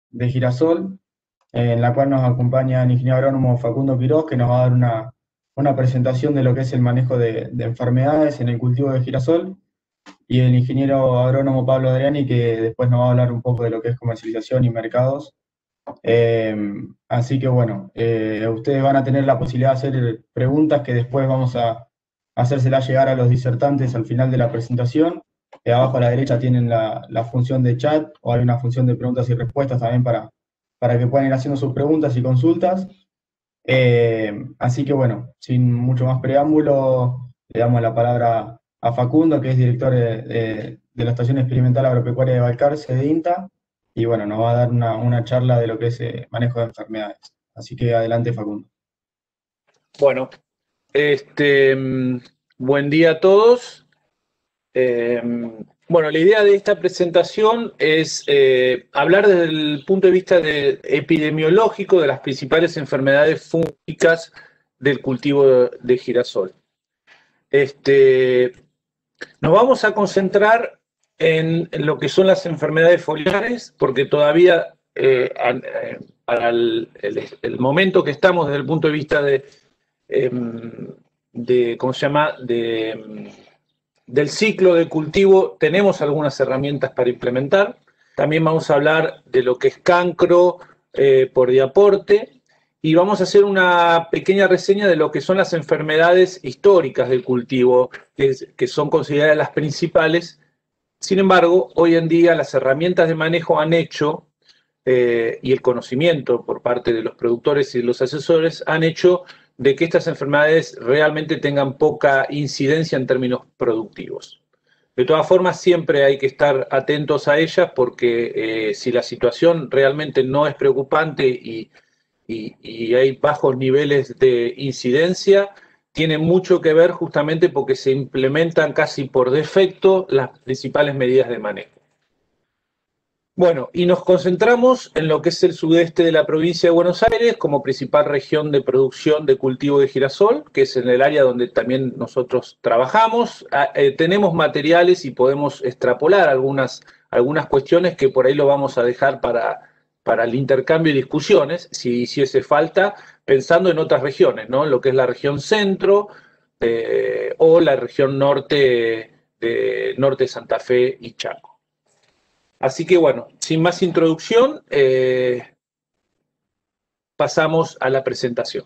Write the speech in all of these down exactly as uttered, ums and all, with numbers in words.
de girasol, eh, en la cual nos acompaña el ingeniero agrónomo Facundo Quiroz, que nos va a dar una, una presentación de lo que es el manejo de, de enfermedades en el cultivo de girasol, y el ingeniero agrónomo Pablo Adriani, que después nos va a hablar un poco de lo que es comercialización y mercados. Eh, así que bueno, eh, ustedes van a tener la posibilidad de hacer preguntas que después vamos a hacérselas llegar a los disertantes al final de la presentación. Eh, abajo a la derecha tienen la, la función de chat, o hay una función de preguntas y respuestas también para, para que puedan ir haciendo sus preguntas y consultas. Eh, así que bueno, sin mucho más preámbulo, le damos la palabra a Facundo, que es director de, de, de la Estación Experimental Agropecuaria de Balcarce, de INTA, y bueno, nos va a dar una, una charla de lo que es eh, manejo de enfermedades. Así que adelante, Facundo. Bueno, este, buen día a todos. Eh, bueno, la idea de esta presentación es eh, hablar desde el punto de vista de, epidemiológico de las principales enfermedades fúngicas del cultivo de, de girasol. Este, nos vamos a concentrar en, en lo que son las enfermedades foliares, porque todavía eh, para el, el, el momento que estamos desde el punto de vista de, eh, de ¿cómo se llama?, de, del ciclo de cultivo, tenemos algunas herramientas para implementar. También vamos a hablar de lo que es cancro eh, por diaporte, y vamos a hacer una pequeña reseña de lo que son las enfermedades históricas del cultivo, que, que son consideradas las principales. Sin embargo, hoy en día las herramientas de manejo han hecho, eh, y el conocimiento por parte de los productores y de los asesores, han hecho de que estas enfermedades realmente tengan poca incidencia en términos productivos. De todas formas, siempre hay que estar atentos a ellas, porque eh, si la situación realmente no es preocupante y Y, y hay bajos niveles de incidencia, tiene mucho que ver justamente porque se implementan casi por defecto las principales medidas de manejo. Bueno, y nos concentramos en lo que es el sudeste de la provincia de Buenos Aires como principal región de producción de cultivo de girasol, que es en el área donde también nosotros trabajamos. Eh, tenemos materiales y podemos extrapolar algunas, algunas cuestiones que por ahí lo vamos a dejar para... para el intercambio y discusiones, si hiciese falta, pensando en otras regiones, ¿no? Lo que es la región centro eh, o la región norte de, norte de Santa Fe y Chaco. Así que bueno, sin más introducción, eh, pasamos a la presentación.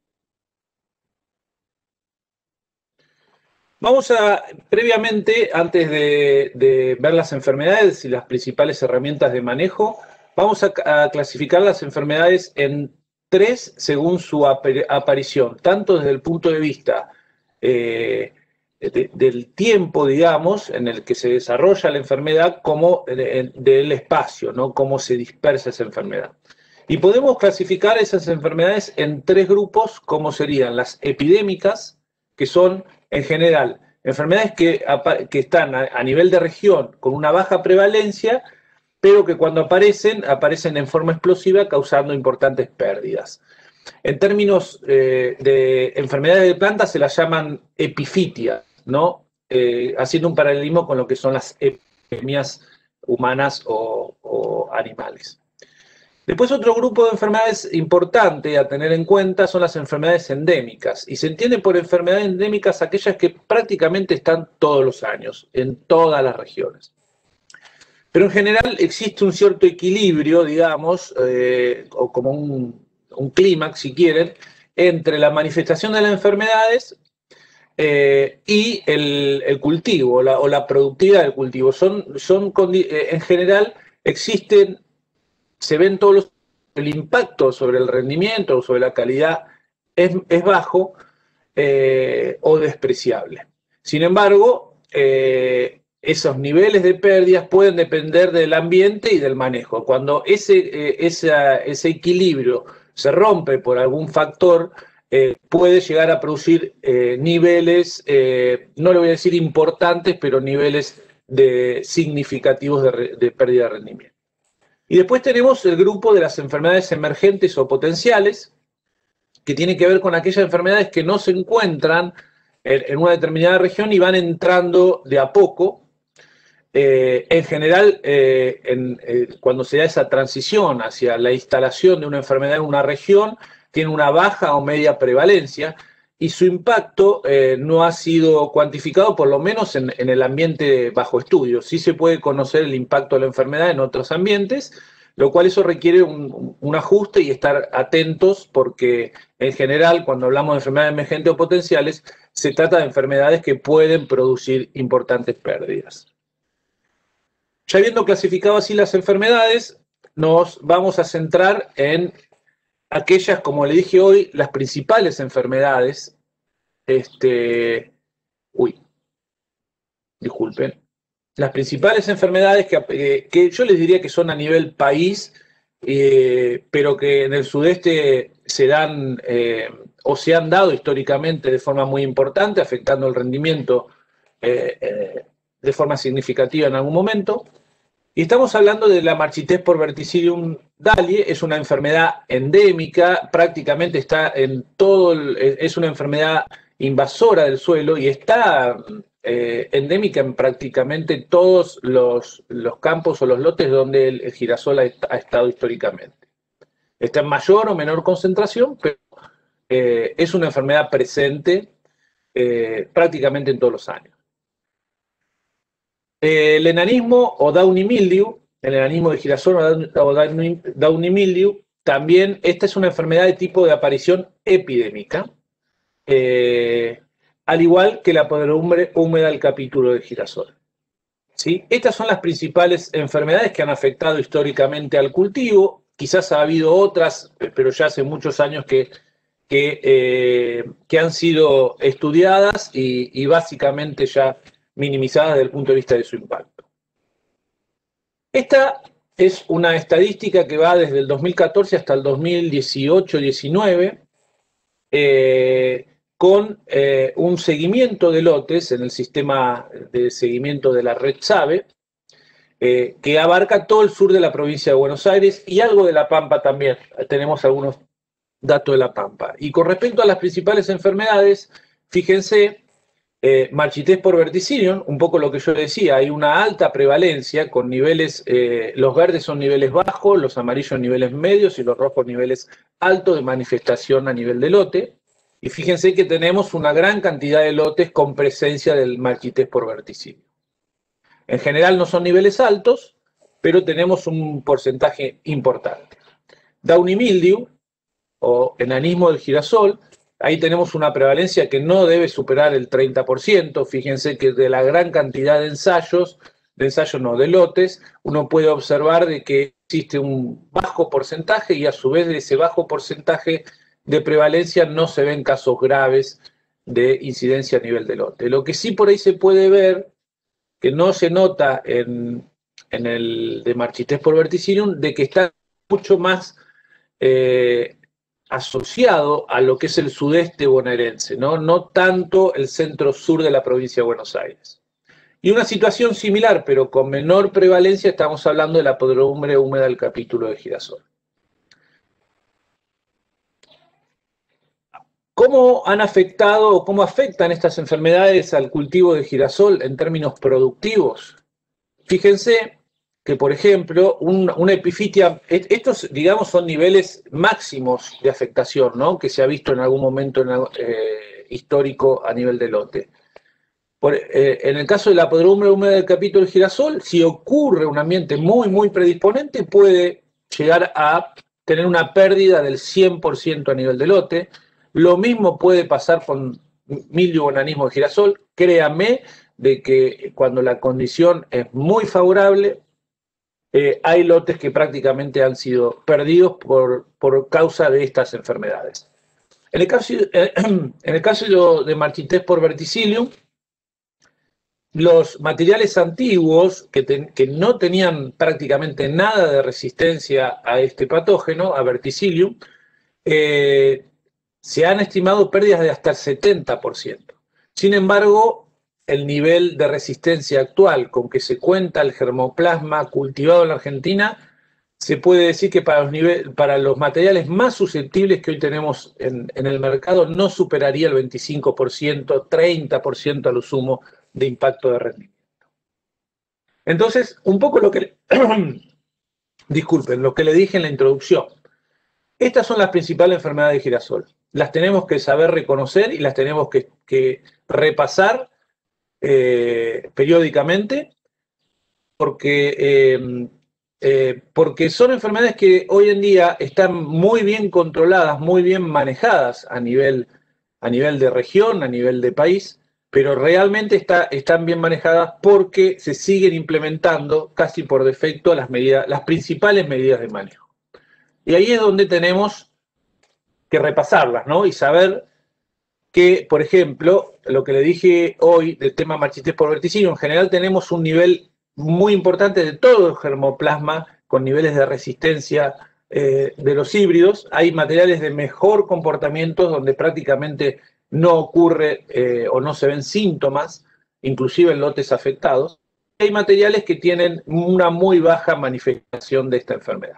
Vamos a, previamente, antes de, de ver las enfermedades y las principales herramientas de manejo, vamos a, a clasificar las enfermedades en tres según su ap aparición, tanto desde el punto de vista eh, de, del tiempo, digamos, en el que se desarrolla la enfermedad, como de, del espacio, ¿no? Cómo se dispersa esa enfermedad. Y podemos clasificar esas enfermedades en tres grupos, como serían las epidémicas, que son, en general, enfermedades que, que están a, a nivel de región con una baja prevalencia, pero que cuando aparecen, aparecen en forma explosiva, causando importantes pérdidas. En términos eh, de enfermedades de plantas se las llaman epifitias, ¿no? Eh, haciendo un paralelismo con lo que son las epidemias humanas o, o animales. Después, otro grupo de enfermedades importante a tener en cuenta son las enfermedades endémicas, y se entiende por enfermedades endémicas aquellas que prácticamente están todos los años, en todas las regiones. Pero en general existe un cierto equilibrio, digamos, eh, o como un, un clímax, si quieren, entre la manifestación de las enfermedades eh, y el, el cultivo, la, o la productividad del cultivo. Son, son, en general, existen, se ven todos los... El impacto sobre el rendimiento o sobre la calidad es, es bajo eh, o despreciable. Sin embargo, eh, esos niveles de pérdidas pueden depender del ambiente y del manejo. Cuando ese, eh, esa, ese equilibrio se rompe por algún factor, eh, puede llegar a producir eh, niveles, eh, no le voy a decir importantes, pero niveles de, significativos de, de pérdida de rendimiento. Y después tenemos el grupo de las enfermedades emergentes o potenciales, que tiene que ver con aquellas enfermedades que no se encuentran en, en una determinada región y van entrando de a poco, eh, en general, eh, en, eh, cuando se da esa transición hacia la instalación de una enfermedad en una región, tiene una baja o media prevalencia y su impacto eh, no ha sido cuantificado, por lo menos en, en el ambiente bajo estudio. Sí se puede conocer el impacto de la enfermedad en otros ambientes, lo cual eso requiere un, un ajuste y estar atentos porque en general cuando hablamos de enfermedades emergentes o potenciales se trata de enfermedades que pueden producir importantes pérdidas. Ya habiendo clasificado así las enfermedades, nos vamos a centrar en aquellas, como le dije hoy, las principales enfermedades. Este, uy, disculpen. Las principales enfermedades que, eh, que yo les diría que son a nivel país, eh, pero que en el sudeste se dan eh, o se han dado históricamente de forma muy importante, afectando el rendimiento eh, eh, de forma significativa en algún momento. Y estamos hablando de la marchitez por Verticillium dali, es una enfermedad endémica, prácticamente está en todo, el, es una enfermedad invasora del suelo y está eh, endémica en prácticamente todos los, los campos o los lotes donde el, el girasol ha, ha estado históricamente. Está en mayor o menor concentración, pero eh, es una enfermedad presente eh, prácticamente en todos los años. El enanismo o Downy mildew, el enanismo de girasol o Downy mildew, también esta es una enfermedad de tipo de aparición epidémica, eh, al igual que la podredumbre húmeda del capítulo de girasol. ¿Sí? Estas son las principales enfermedades que han afectado históricamente al cultivo. Quizás ha habido otras, pero ya hace muchos años que, que, eh, que han sido estudiadas y, y básicamente ya minimizadas desde el punto de vista de su impacto. Esta es una estadística que va desde el dos mil catorce hasta el dos mil dieciocho diecinueve, eh, con eh, un seguimiento de lotes en el sistema de seguimiento de la red SABE, eh, que abarca todo el sur de la provincia de Buenos Aires y algo de La Pampa también. Tenemos algunos datos de La Pampa. Y con respecto a las principales enfermedades, fíjense, Eh, marchitez por Verticillium, un poco lo que yo decía, hay una alta prevalencia con niveles, eh, los verdes son niveles bajos, los amarillos niveles medios y los rojos niveles altos de manifestación a nivel de lote. Y fíjense que tenemos una gran cantidad de lotes con presencia del marchitez por Verticillium. En general no son niveles altos, pero tenemos un porcentaje importante. Downy mildew, o enanismo del girasol, ahí tenemos una prevalencia que no debe superar el treinta por ciento. Fíjense que de la gran cantidad de ensayos, de ensayos no, de lotes, uno puede observar de que existe un bajo porcentaje y a su vez de ese bajo porcentaje de prevalencia no se ven casos graves de incidencia a nivel de lote. Lo que sí por ahí se puede ver, que no se nota en, en el de marchitez por Verticillium, de que está mucho más Eh, asociado a lo que es el sudeste bonaerense, ¿no? No tanto el centro-sur de la provincia de Buenos Aires. Y una situación similar, pero con menor prevalencia, estamos hablando de la podredumbre húmeda del capítulo de girasol. ¿Cómo han afectado o cómo afectan estas enfermedades al cultivo de girasol en términos productivos? Fíjense que, por ejemplo, un, una epifitia, estos, digamos, son niveles máximos de afectación, ¿no? Que se ha visto en algún momento en, eh, histórico a nivel de lote. Por, eh, en el caso de la podredumbre húmeda del capítulo de girasol, si ocurre un ambiente muy, muy predisponente, puede llegar a tener una pérdida del cien por ciento a nivel de lote. Lo mismo puede pasar con mildew o enanismo de girasol. Créanme de que cuando la condición es muy favorable, Eh, hay lotes que prácticamente han sido perdidos por, por causa de estas enfermedades. En el caso, eh, en el caso de marchitez por Verticillium, los materiales antiguos que, ten, que no tenían prácticamente nada de resistencia a este patógeno, a Verticillium, eh, se han estimado pérdidas de hasta el setenta por ciento. Sin embargo, el nivel de resistencia actual con que se cuenta el germoplasma cultivado en la Argentina, se puede decir que para los, nivel, para los materiales más susceptibles que hoy tenemos en, en el mercado no superaría el veinticinco por ciento, treinta por ciento a lo sumo de impacto de rendimiento. Entonces, un poco lo que, disculpen, lo que le dije en la introducción. Estas son las principales enfermedades de girasol. Las tenemos que saber reconocer y las tenemos que, que repasar eh, periódicamente, porque, eh, eh, porque son enfermedades que hoy en día están muy bien controladas, muy bien manejadas a nivel, a nivel de región, a nivel de país, pero realmente está, están bien manejadas porque se siguen implementando casi por defecto las, medidas, las principales medidas de manejo. Y ahí es donde tenemos que repasarlas, ¿no? Y saber que, por ejemplo, lo que le dije hoy del tema marchitez por verticilo, en general tenemos un nivel muy importante de todo el germoplasma con niveles de resistencia eh, de los híbridos. Hay materiales de mejor comportamiento donde prácticamente no ocurre eh, o no se ven síntomas, inclusive en lotes afectados. Hay materiales que tienen una muy baja manifestación de esta enfermedad.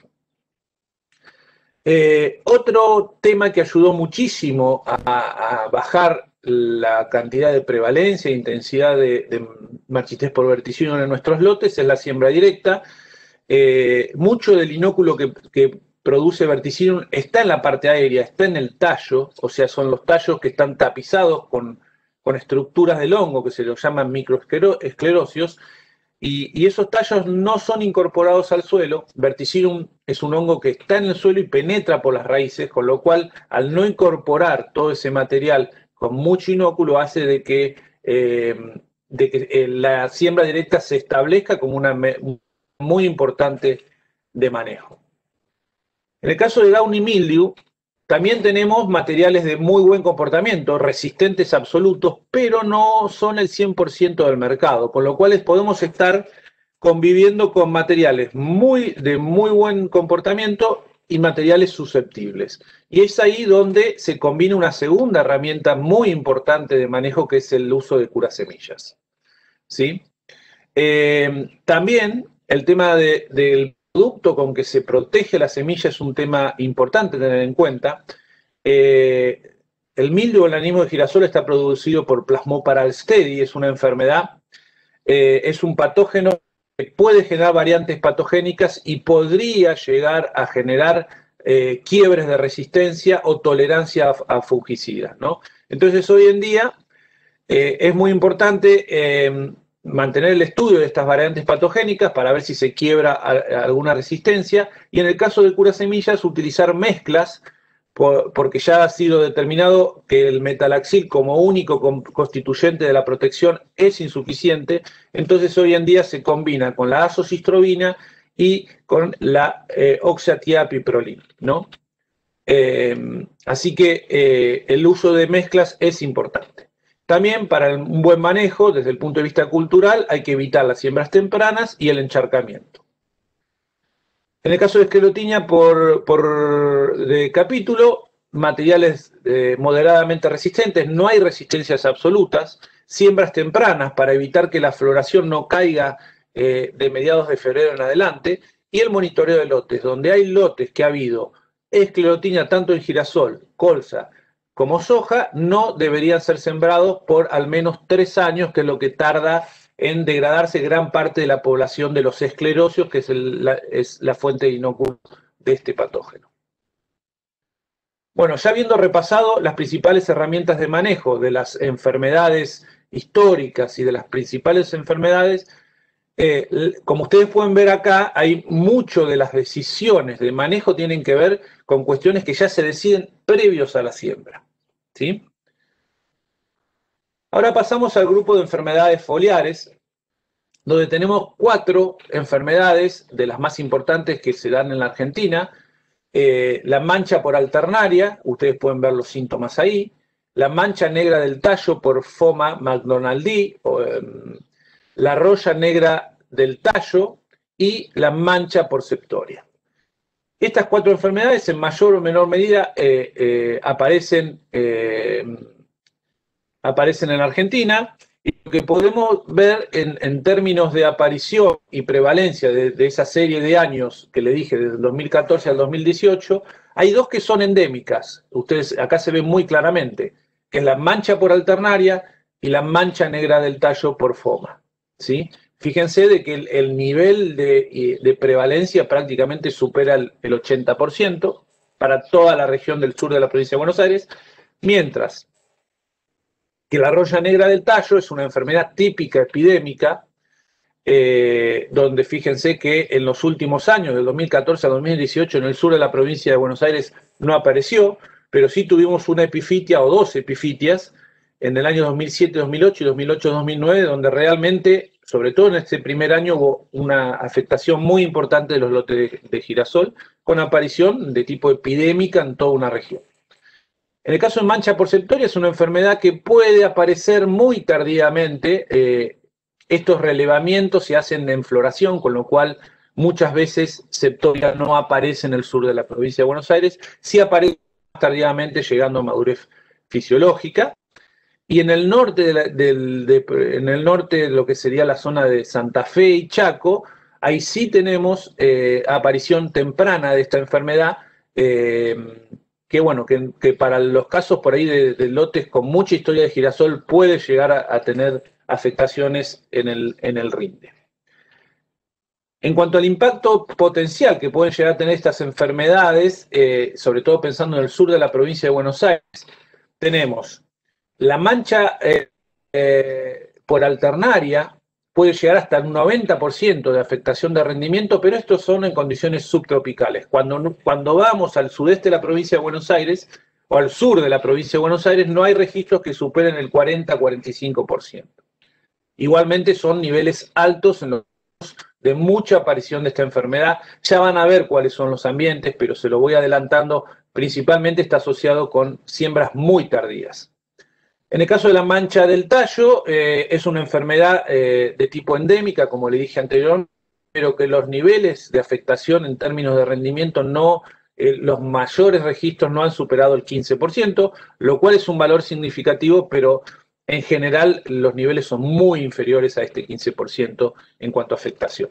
Eh, otro tema que ayudó muchísimo a, a bajar la cantidad de prevalencia e intensidad de, de marchitez por verticilo en nuestros lotes es la siembra directa. Eh, mucho del inóculo que, que produce verticilo está en la parte aérea, está en el tallo, o sea, son los tallos que están tapizados con, con estructuras del hongo que se los llaman microesclerosios. Y, y esos tallos no son incorporados al suelo. Verticillium es un hongo que está en el suelo y penetra por las raíces, con lo cual, al no incorporar todo ese material con mucho inóculo, hace de que, eh, de que eh, la siembra directa se establezca como una muy importante de manejo. En el caso de Downy Mildew, también tenemos materiales de muy buen comportamiento, resistentes absolutos, pero no son el cien por ciento del mercado, con lo cual podemos estar conviviendo con materiales muy, de muy buen comportamiento y materiales susceptibles. Y es ahí donde se combina una segunda herramienta muy importante de manejo, que es el uso de curasemillas. ¿Sí? Eh, también el tema de, del producto con que se protege la semilla es un tema importante tener en cuenta. Eh, el mildew o el anismo de girasol está producido por Plasmopara alstedi, es una enfermedad, eh, es un patógeno que puede generar variantes patogénicas y podría llegar a generar eh, quiebres de resistencia o tolerancia a, a fungicidas, ¿no? Entonces hoy en día eh, es muy importante eh, mantener el estudio de estas variantes patogénicas para ver si se quiebra a, a alguna resistencia, y en el caso de curasemillas utilizar mezclas, por, porque ya ha sido determinado que el metalaxil como único constituyente de la protección es insuficiente. Entonces hoy en día se combina con la azocistrobina y con la eh, oxatiapiprolina, ¿no? Eh, así que eh, el uso de mezclas es importante. También para un buen manejo, desde el punto de vista cultural, hay que evitar las siembras tempranas y el encharcamiento. En el caso de esclerotinia por, por de capítulo, materiales eh, moderadamente resistentes, no hay resistencias absolutas, siembras tempranas para evitar que la floración no caiga eh, de mediados de febrero en adelante, y el monitoreo de lotes, donde hay lotes que ha habido esclerotinia tanto en girasol, colza, como soja, no deberían ser sembrados por al menos tres años, que es lo que tarda en degradarse gran parte de la población de los esclerosios, que es, el, la, es la fuente de inóculo de este patógeno. Bueno, ya habiendo repasado las principales herramientas de manejo de las enfermedades históricas y de las principales enfermedades, eh, como ustedes pueden ver acá, hay mucho de las decisiones de manejo tienen que ver con cuestiones que ya se deciden previos a la siembra, ¿sí? Ahora pasamos al grupo de enfermedades foliares, donde tenemos cuatro enfermedades de las más importantes que se dan en la Argentina. Eh, la mancha por alternaria, ustedes pueden ver los síntomas ahí. La mancha negra del tallo por Phoma macdonaldi, o, eh, la roya negra del tallo y la mancha por septoria. Estas cuatro enfermedades en mayor o menor medida eh, eh, aparecen, eh, aparecen en Argentina, y lo que podemos ver en, en términos de aparición y prevalencia de, de esa serie de años que le dije, desde el dos mil catorce al dos mil dieciocho, hay dos que son endémicas. Ustedes acá se ven muy claramente, que es la mancha por alternaria y la mancha negra del tallo por Phoma, ¿sí? Fíjense de que el, el nivel de, de prevalencia prácticamente supera el, el ochenta por ciento para toda la región del sur de la provincia de Buenos Aires, mientras que la roya negra del tallo es una enfermedad típica epidémica, eh, donde fíjense que en los últimos años, del dos mil catorce a dos mil dieciocho, en el sur de la provincia de Buenos Aires no apareció, pero sí tuvimos una epifitia o dos epifitias en el año dos mil siete dos mil ocho y dos mil ocho dos mil nueve, donde realmente, sobre todo en este primer año, hubo una afectación muy importante de los lotes de, de girasol, con aparición de tipo epidémica en toda una región. En el caso de mancha por septoria, es una enfermedad que puede aparecer muy tardíamente. Eh, estos relevamientos se hacen en floración, con lo cual muchas veces septoria no aparece en el sur de la provincia de Buenos Aires, sí aparece más tardíamente, llegando a madurez fisiológica. Y en el norte de, la, del, de, en el norte de lo que sería la zona de Santa Fe y Chaco, ahí sí tenemos eh, aparición temprana de esta enfermedad, eh, que bueno, que, que para los casos por ahí de, de lotes con mucha historia de girasol puede llegar a, a tener afectaciones en el, en el rinde. En cuanto al impacto potencial que pueden llegar a tener estas enfermedades, eh, sobre todo pensando en el sur de la provincia de Buenos Aires, tenemos la mancha eh, eh, por alternaria, puede llegar hasta un noventa por ciento de afectación de rendimiento, pero estos son en condiciones subtropicales. Cuando, cuando vamos al sudeste de la provincia de Buenos Aires o al sur de la provincia de Buenos Aires, no hay registros que superen el cuarenta a cuarenta y cinco por ciento. Igualmente son niveles altos en los de mucha aparición de esta enfermedad. Ya van a ver cuáles son los ambientes, pero se lo voy adelantando, principalmente está asociado con siembras muy tardías. En el caso de la mancha del tallo, eh, es una enfermedad eh, de tipo endémica, como le dije anteriormente, pero que los niveles de afectación en términos de rendimiento, no, eh, los mayores registros no han superado el quince por ciento, lo cual es un valor significativo, pero en general los niveles son muy inferiores a este quince por ciento en cuanto a afectación.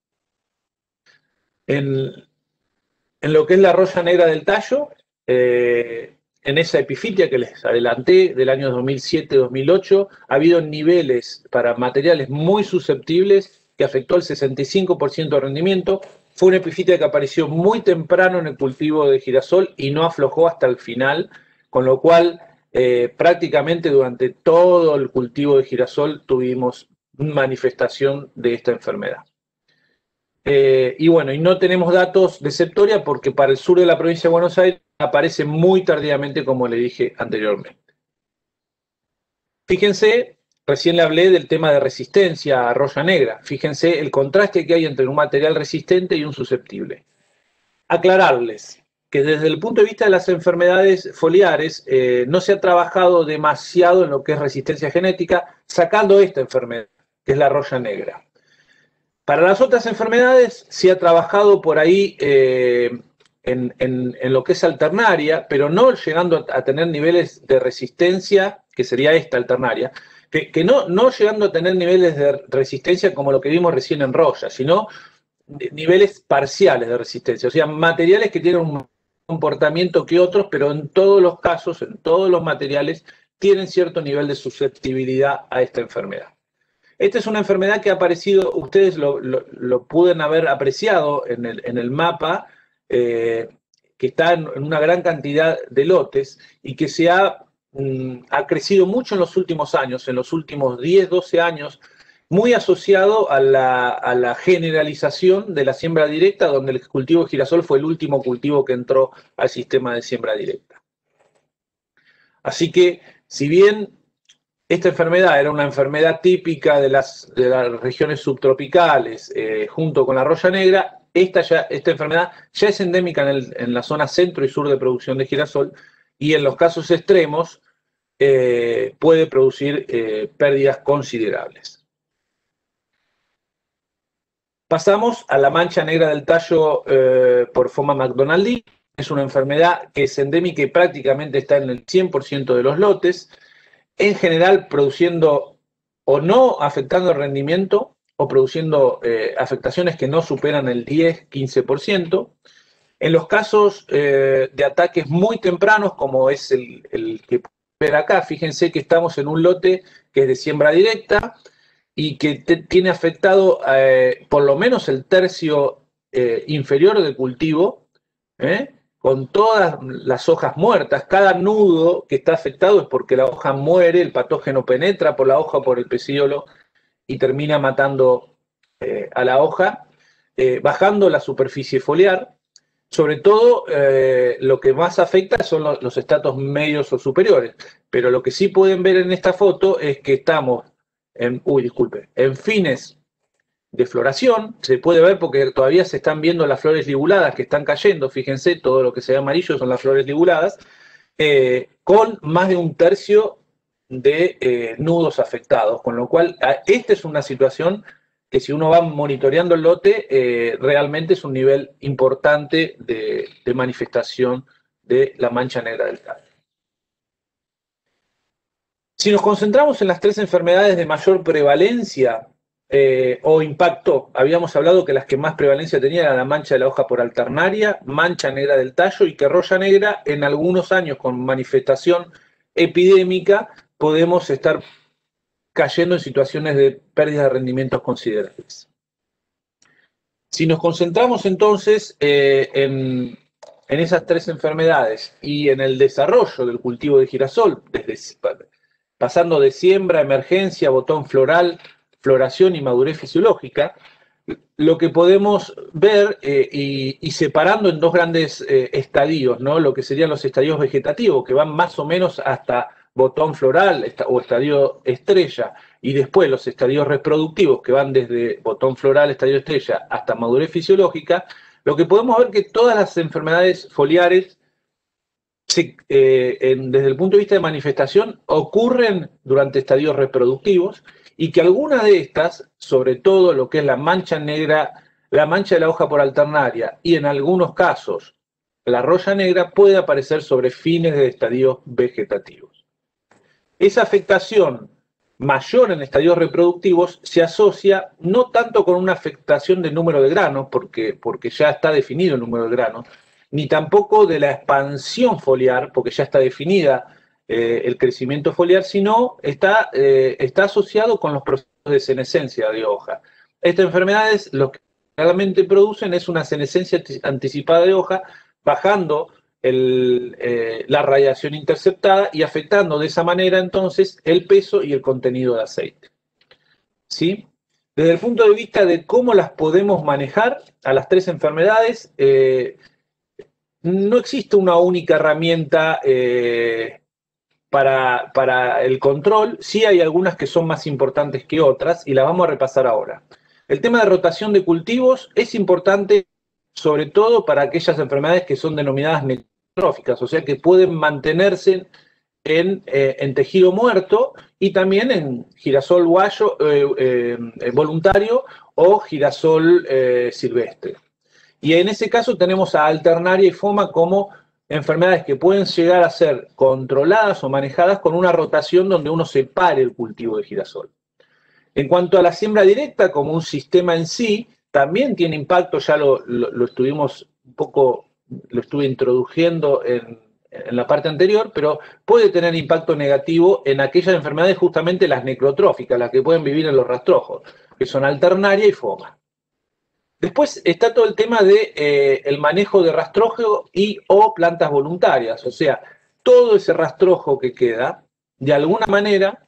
En, en lo que es la roya negra del tallo, eh, en esa epifitia que les adelanté del año dos mil siete dos mil ocho, ha habido niveles para materiales muy susceptibles que afectó el sesenta y cinco por ciento de rendimiento. Fue una epifitia que apareció muy temprano en el cultivo de girasol y no aflojó hasta el final, con lo cual eh, prácticamente durante todo el cultivo de girasol tuvimos manifestación de esta enfermedad. Eh, y bueno, y no tenemos datos de septoria porque para el sur de la provincia de Buenos Aires aparece muy tardíamente, como le dije anteriormente. Fíjense, recién le hablé del tema de resistencia a roya negra. Fíjense el contraste que hay entre un material resistente y un susceptible. Aclararles que desde el punto de vista de las enfermedades foliares eh, no se ha trabajado demasiado en lo que es resistencia genética, sacando esta enfermedad, que es la roya negra. Para las otras enfermedades se ha trabajado por ahí eh, en, en, en lo que es alternaria, pero no llegando a tener niveles de resistencia, que sería esta alternaria, que, que no, no llegando a tener niveles de resistencia como lo que vimos recién en roya, sino niveles parciales de resistencia, o sea, materiales que tienen un comportamiento que otros, pero en todos los casos, en todos los materiales, tienen cierto nivel de susceptibilidad a esta enfermedad. Esta es una enfermedad que ha aparecido, ustedes lo, lo, lo pueden haber apreciado en el, en el mapa, eh, que está en, en una gran cantidad de lotes y que se ha, mm, ha crecido mucho en los últimos años, en los últimos diez, doce años, muy asociado a la, a la generalización de la siembra directa, donde el cultivo de girasol fue el último cultivo que entró al sistema de siembra directa. Así que, si bien esta enfermedad era una enfermedad típica de las, de las regiones subtropicales, eh, junto con la roya negra, esta, ya, esta enfermedad ya es endémica en, el, en la zona centro y sur de producción de girasol, y en los casos extremos eh, puede producir eh, pérdidas considerables. Pasamos a la mancha negra del tallo eh, por Phoma mcdonaldi. Es una enfermedad que es endémica y prácticamente está en el cien por ciento de los lotes, en general produciendo o no afectando el rendimiento o produciendo eh, afectaciones que no superan el diez a quince por ciento. En los casos eh, de ataques muy tempranos, como es el, el que pueden ver acá, fíjense que estamos en un lote que es de siembra directa, y que te, tiene afectado eh, por lo menos el tercio eh, inferior del cultivo, ¿eh? con todas las hojas muertas. Cada nudo que está afectado es porque la hoja muere, el patógeno penetra por la hoja, por el pecíolo, y termina matando eh, a la hoja, eh, bajando la superficie foliar. Sobre todo, eh, lo que más afecta son los, los estratos medios o superiores. Pero lo que sí pueden ver en esta foto es que estamos en, uy, disculpe, en fines de floración. Se puede ver porque todavía se están viendo las flores liguladas que están cayendo. Fíjense, todo lo que se ve amarillo son las flores liguladas, eh, con más de un tercio de eh, nudos afectados. Con lo cual, esta es una situación que si uno va monitoreando el lote, eh, realmente es un nivel importante de, de manifestación de la mancha negra del tallo. Si nos concentramos en las tres enfermedades de mayor prevalencia eh, o impacto, habíamos hablado que las que más prevalencia tenían eran la mancha de la hoja por alternaria, mancha negra del tallo, y que roya negra, en algunos años con manifestación epidémica, podemos estar cayendo en situaciones de pérdida de rendimientos considerables. Si nos concentramos entonces eh, en, en esas tres enfermedades y en el desarrollo del cultivo de girasol, desde, pasando de siembra, emergencia, botón floral, floración y madurez fisiológica, lo que podemos ver eh, y, y separando en dos grandes eh, estadios, ¿no? Lo que serían los estadios vegetativos, que van más o menos hasta botón floral o estadio estrella, y después los estadios reproductivos, que van desde botón floral, estadio estrella, hasta madurez fisiológica. Lo que podemos ver que todas las enfermedades foliares, se, eh, en, desde el punto de vista de manifestación, ocurren durante estadios reproductivos, y que algunas de estas, sobre todo lo que es la mancha negra, la mancha de la hoja por alternaria, y en algunos casos la roya negra, puede aparecer sobre fines de estadios vegetativos. Esa afectación mayor en estadios reproductivos se asocia no tanto con una afectación del número de granos, porque, porque ya está definido el número de granos, ni tampoco de la expansión foliar, porque ya está definida eh, el crecimiento foliar, sino está, eh, está asociado con los procesos de senescencia de hoja. Estas enfermedades lo que realmente producen es una senescencia anticipada de hoja, bajando El, eh, la radiación interceptada y afectando de esa manera entonces el peso y el contenido de aceite. ¿Sí? Desde el punto de vista de cómo las podemos manejar a las tres enfermedades, eh, no existe una única herramienta eh, para, para el control. Sí hay algunas que son más importantes que otras y las vamos a repasar ahora. El tema de rotación de cultivos es importante sobre todo para aquellas enfermedades que son denominadas necrotróficas, o sea que pueden mantenerse en, eh, en tejido muerto y también en girasol guayo eh, eh, voluntario o girasol eh, silvestre. Y en ese caso tenemos a alternaria y foma como enfermedades que pueden llegar a ser controladas o manejadas con una rotación donde uno separe el cultivo de girasol. En cuanto a la siembra directa como un sistema en sí, también tiene impacto, ya lo, lo, lo estuvimos un poco, lo estuve introduciendo en, en la parte anterior, pero puede tener impacto negativo en aquellas enfermedades justamente las necrotróficas, las que pueden vivir en los rastrojos, que son alternaria y foma. Después está todo el tema de eh, el manejo de rastrojo y o plantas voluntarias, o sea, todo ese rastrojo que queda, de alguna manera,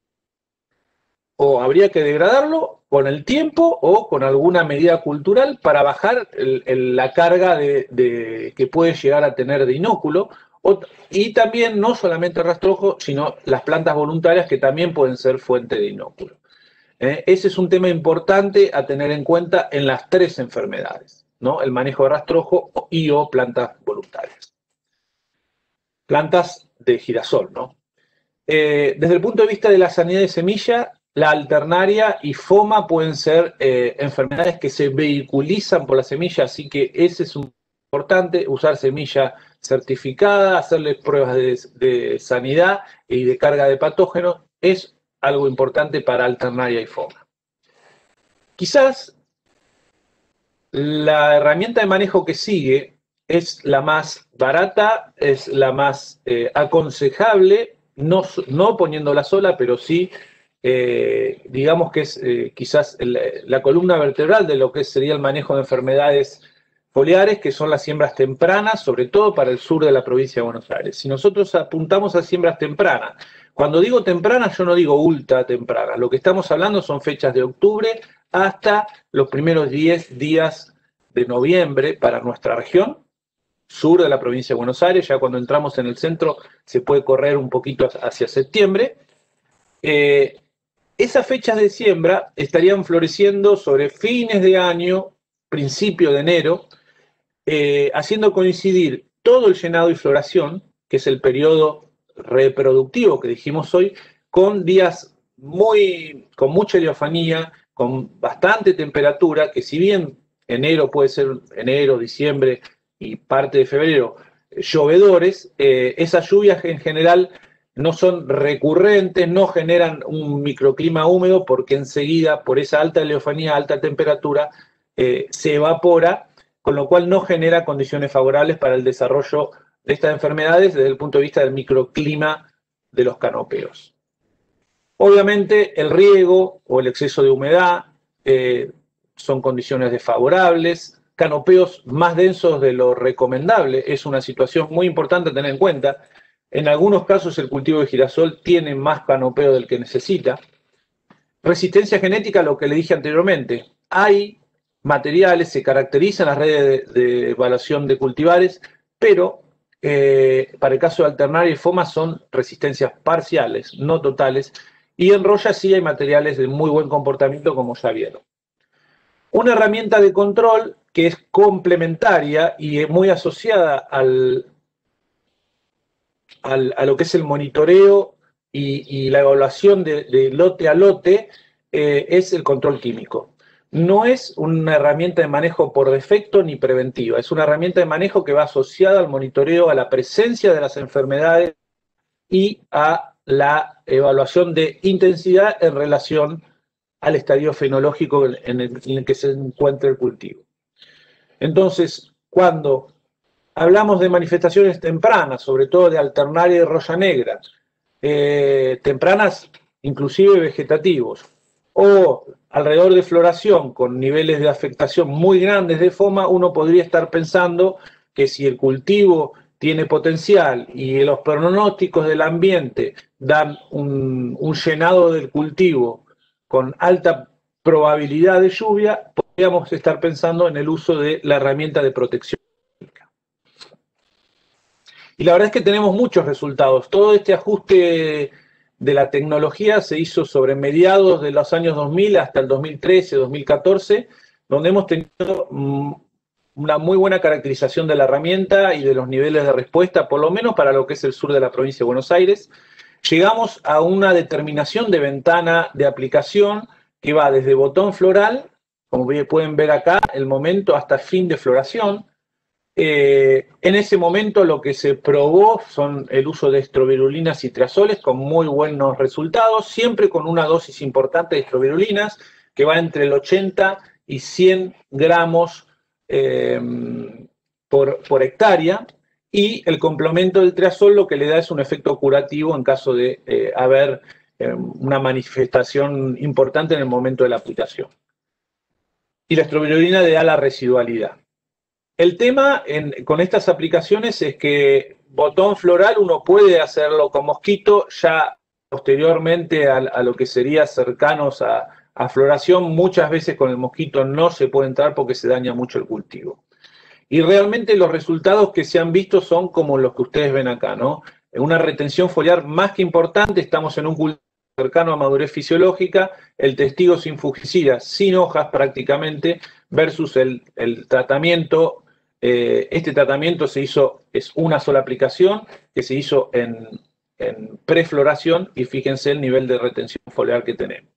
o habría que degradarlo con el tiempo o con alguna medida cultural para bajar el, el, la carga de, de, que puede llegar a tener de inóculo, o, y también no solamente el rastrojo, sino las plantas voluntarias que también pueden ser fuente de inóculo. Eh, ese es un tema importante a tener en cuenta en las tres enfermedades, ¿no? El manejo de rastrojo y o plantas voluntarias. Plantas de girasol, ¿no? Eh, desde el punto de vista de la sanidad de semilla, la alternaria y foma pueden ser eh, enfermedades que se vehiculizan por la semilla, así que ese es un importante, usar semilla certificada, hacerle pruebas de, de sanidad y de carga de patógenos, es algo importante para alternaria y foma. Quizás la herramienta de manejo que sigue es la más barata, es la más eh, aconsejable, no, no poniéndola sola, pero sí eh, digamos que es eh, quizás el, la columna vertebral de lo que sería el manejo de enfermedades foliares, que son las siembras tempranas, sobre todo para el sur de la provincia de Buenos Aires. Si nosotros apuntamos a siembras tempranas, cuando digo tempranas yo no digo ultra tempranas, lo que estamos hablando son fechas de octubre hasta los primeros diez días de noviembre para nuestra región, sur de la provincia de Buenos Aires. Ya cuando entramos en el centro se puede correr un poquito hacia septiembre. Eh, esas fechas de siembra estarían floreciendo sobre fines de año, principio de enero, eh, haciendo coincidir todo el llenado y floración, que es el periodo reproductivo que dijimos hoy, con días muy, con mucha heliofanía, con bastante temperatura, que si bien enero puede ser enero, diciembre y parte de febrero llovedores, eh, esas lluvias en general no son recurrentes, no generan un microclima húmedo, porque enseguida, por esa alta heliofanía, alta temperatura, eh, se evapora, con lo cual no genera condiciones favorables para el desarrollo de estas enfermedades desde el punto de vista del microclima de los canopeos. Obviamente el riego o el exceso de humedad eh, son condiciones desfavorables, canopeos más densos de lo recomendable, es una situación muy importante a tener en cuenta. En algunos casos el cultivo de girasol tiene más canopeo del que necesita. Resistencia genética, lo que le dije anteriormente, hay materiales, se caracterizan las redes de, de evaluación de cultivares, pero eh, para el caso de alternaria y foma son resistencias parciales, no totales, y en roya sí hay materiales de muy buen comportamiento, como ya vieron. Una herramienta de control que es complementaria y es muy asociada al, al, a lo que es el monitoreo y, y la evaluación de, de lote a lote, eh, es el control químico. No es una herramienta de manejo por defecto ni preventiva, es una herramienta de manejo que va asociada al monitoreo, a la presencia de las enfermedades y a la evaluación de intensidad en relación al estadio fenológico en el, en el que se encuentra el cultivo. Entonces, cuando hablamos de manifestaciones tempranas, sobre todo de alternaria y roya negra, eh, tempranas inclusive vegetativos, o alrededor de floración con niveles de afectación muy grandes de foma, uno podría estar pensando que si el cultivo tiene potencial y los pronósticos del ambiente dan un, un llenado del cultivo con alta probabilidad de lluvia, podríamos estar pensando en el uso de la herramienta de protección. Y la verdad es que tenemos muchos resultados. Todo este ajuste de la tecnología se hizo sobre mediados de los años dos mil hasta el dos mil trece, dos mil catorce, donde hemos tenido una muy buena caracterización de la herramienta y de los niveles de respuesta, por lo menos para lo que es el sur de la provincia de Buenos Aires. Llegamos a una determinación de ventana de aplicación que va desde botón floral, como pueden ver acá, el momento hasta fin de floración. Eh, en ese momento lo que se probó son el uso de estrobirulinas y triazoles con muy buenos resultados, siempre con una dosis importante de estrobirulinas que va entre el ochenta y cien gramos eh, por, por hectárea, y el complemento del triazol lo que le da es un efecto curativo en caso de eh, haber eh, una manifestación importante en el momento de la aplicación. Y la estrobilurina le da la residualidad. El tema en, con estas aplicaciones es que botón floral uno puede hacerlo con mosquito, ya posteriormente a, a lo que sería cercanos a, a floración, muchas veces con el mosquito no se puede entrar porque se daña mucho el cultivo. Y realmente los resultados que se han visto son como los que ustedes ven acá, ¿no? Una retención foliar más que importante, estamos en un cultivo cercano a madurez fisiológica, el testigo sin fungicidas, sin hojas prácticamente, versus el, el tratamiento. Eh, este tratamiento se hizo, es una sola aplicación, que se hizo en, en prefloración, y fíjense el nivel de retención foliar que tenemos.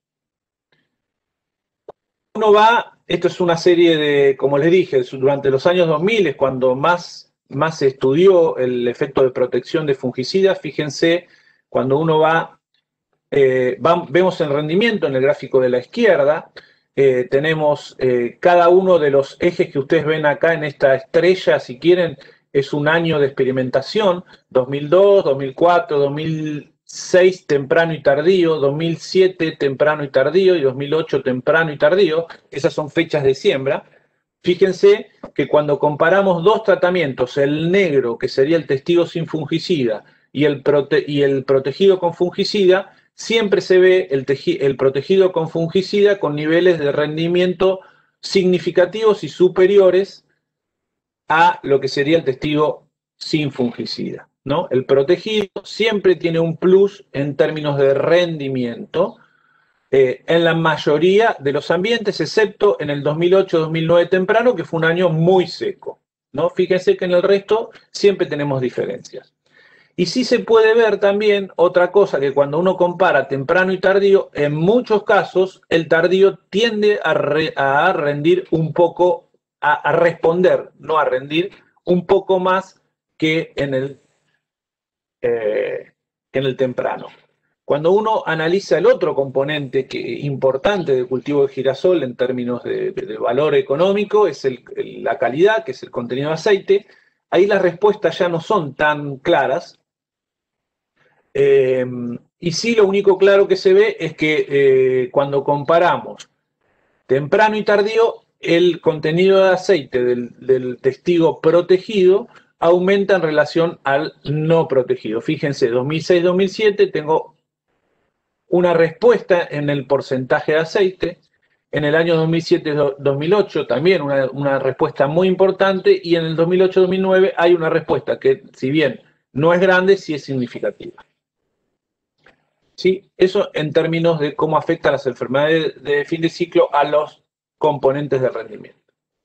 Uno va, esto es una serie de, como les dije, durante los años dos mil es cuando más, más se estudió el efecto de protección de fungicidas. Fíjense, cuando uno va, eh, va vemos el rendimiento en el gráfico de la izquierda. Eh, tenemos eh, cada uno de los ejes que ustedes ven acá en esta estrella, si quieren, es un año de experimentación, dos mil dos, dos mil cuatro, dos mil seis temprano y tardío, dos mil siete temprano y tardío y dos mil ocho temprano y tardío, esas son fechas de siembra. Fíjense que cuando comparamos dos tratamientos, el negro, que sería el testigo sin fungicida, y el, prote y el protegido con fungicida, siempre se ve el, el protegido con fungicida con niveles de rendimiento significativos y superiores a lo que sería el testigo sin fungicida, ¿no? El protegido siempre tiene un plus en términos de rendimiento eh, en la mayoría de los ambientes, excepto en el dos mil ocho dos mil nueve temprano, que fue un año muy seco, ¿no? Fíjense que en el resto siempre tenemos diferencias. Y sí se puede ver también otra cosa, que cuando uno compara temprano y tardío, en muchos casos el tardío tiende a, re, a rendir un poco, a, a responder, no a rendir, un poco más que en el, eh, en el temprano. Cuando uno analiza el otro componente que, importante del cultivo de girasol en términos de, de, de valor económico, es el, el, la calidad, que es el contenido de aceite, ahí las respuestas ya no son tan claras. Eh, y sí, lo único claro que se ve es que eh, cuando comparamos temprano y tardío, el contenido de aceite del, del testigo protegido aumenta en relación al no protegido. Fíjense, dos mil seis dos mil siete tengo una respuesta en el porcentaje de aceite. En el año dos mil siete dos mil ocho también una, una respuesta muy importante, y en el dos mil ocho dos mil nueve hay una respuesta que, si bien no es grande, sí es significativa. ¿Sí? Eso en términos de cómo afecta las enfermedades de fin de ciclo a los componentes de rendimiento.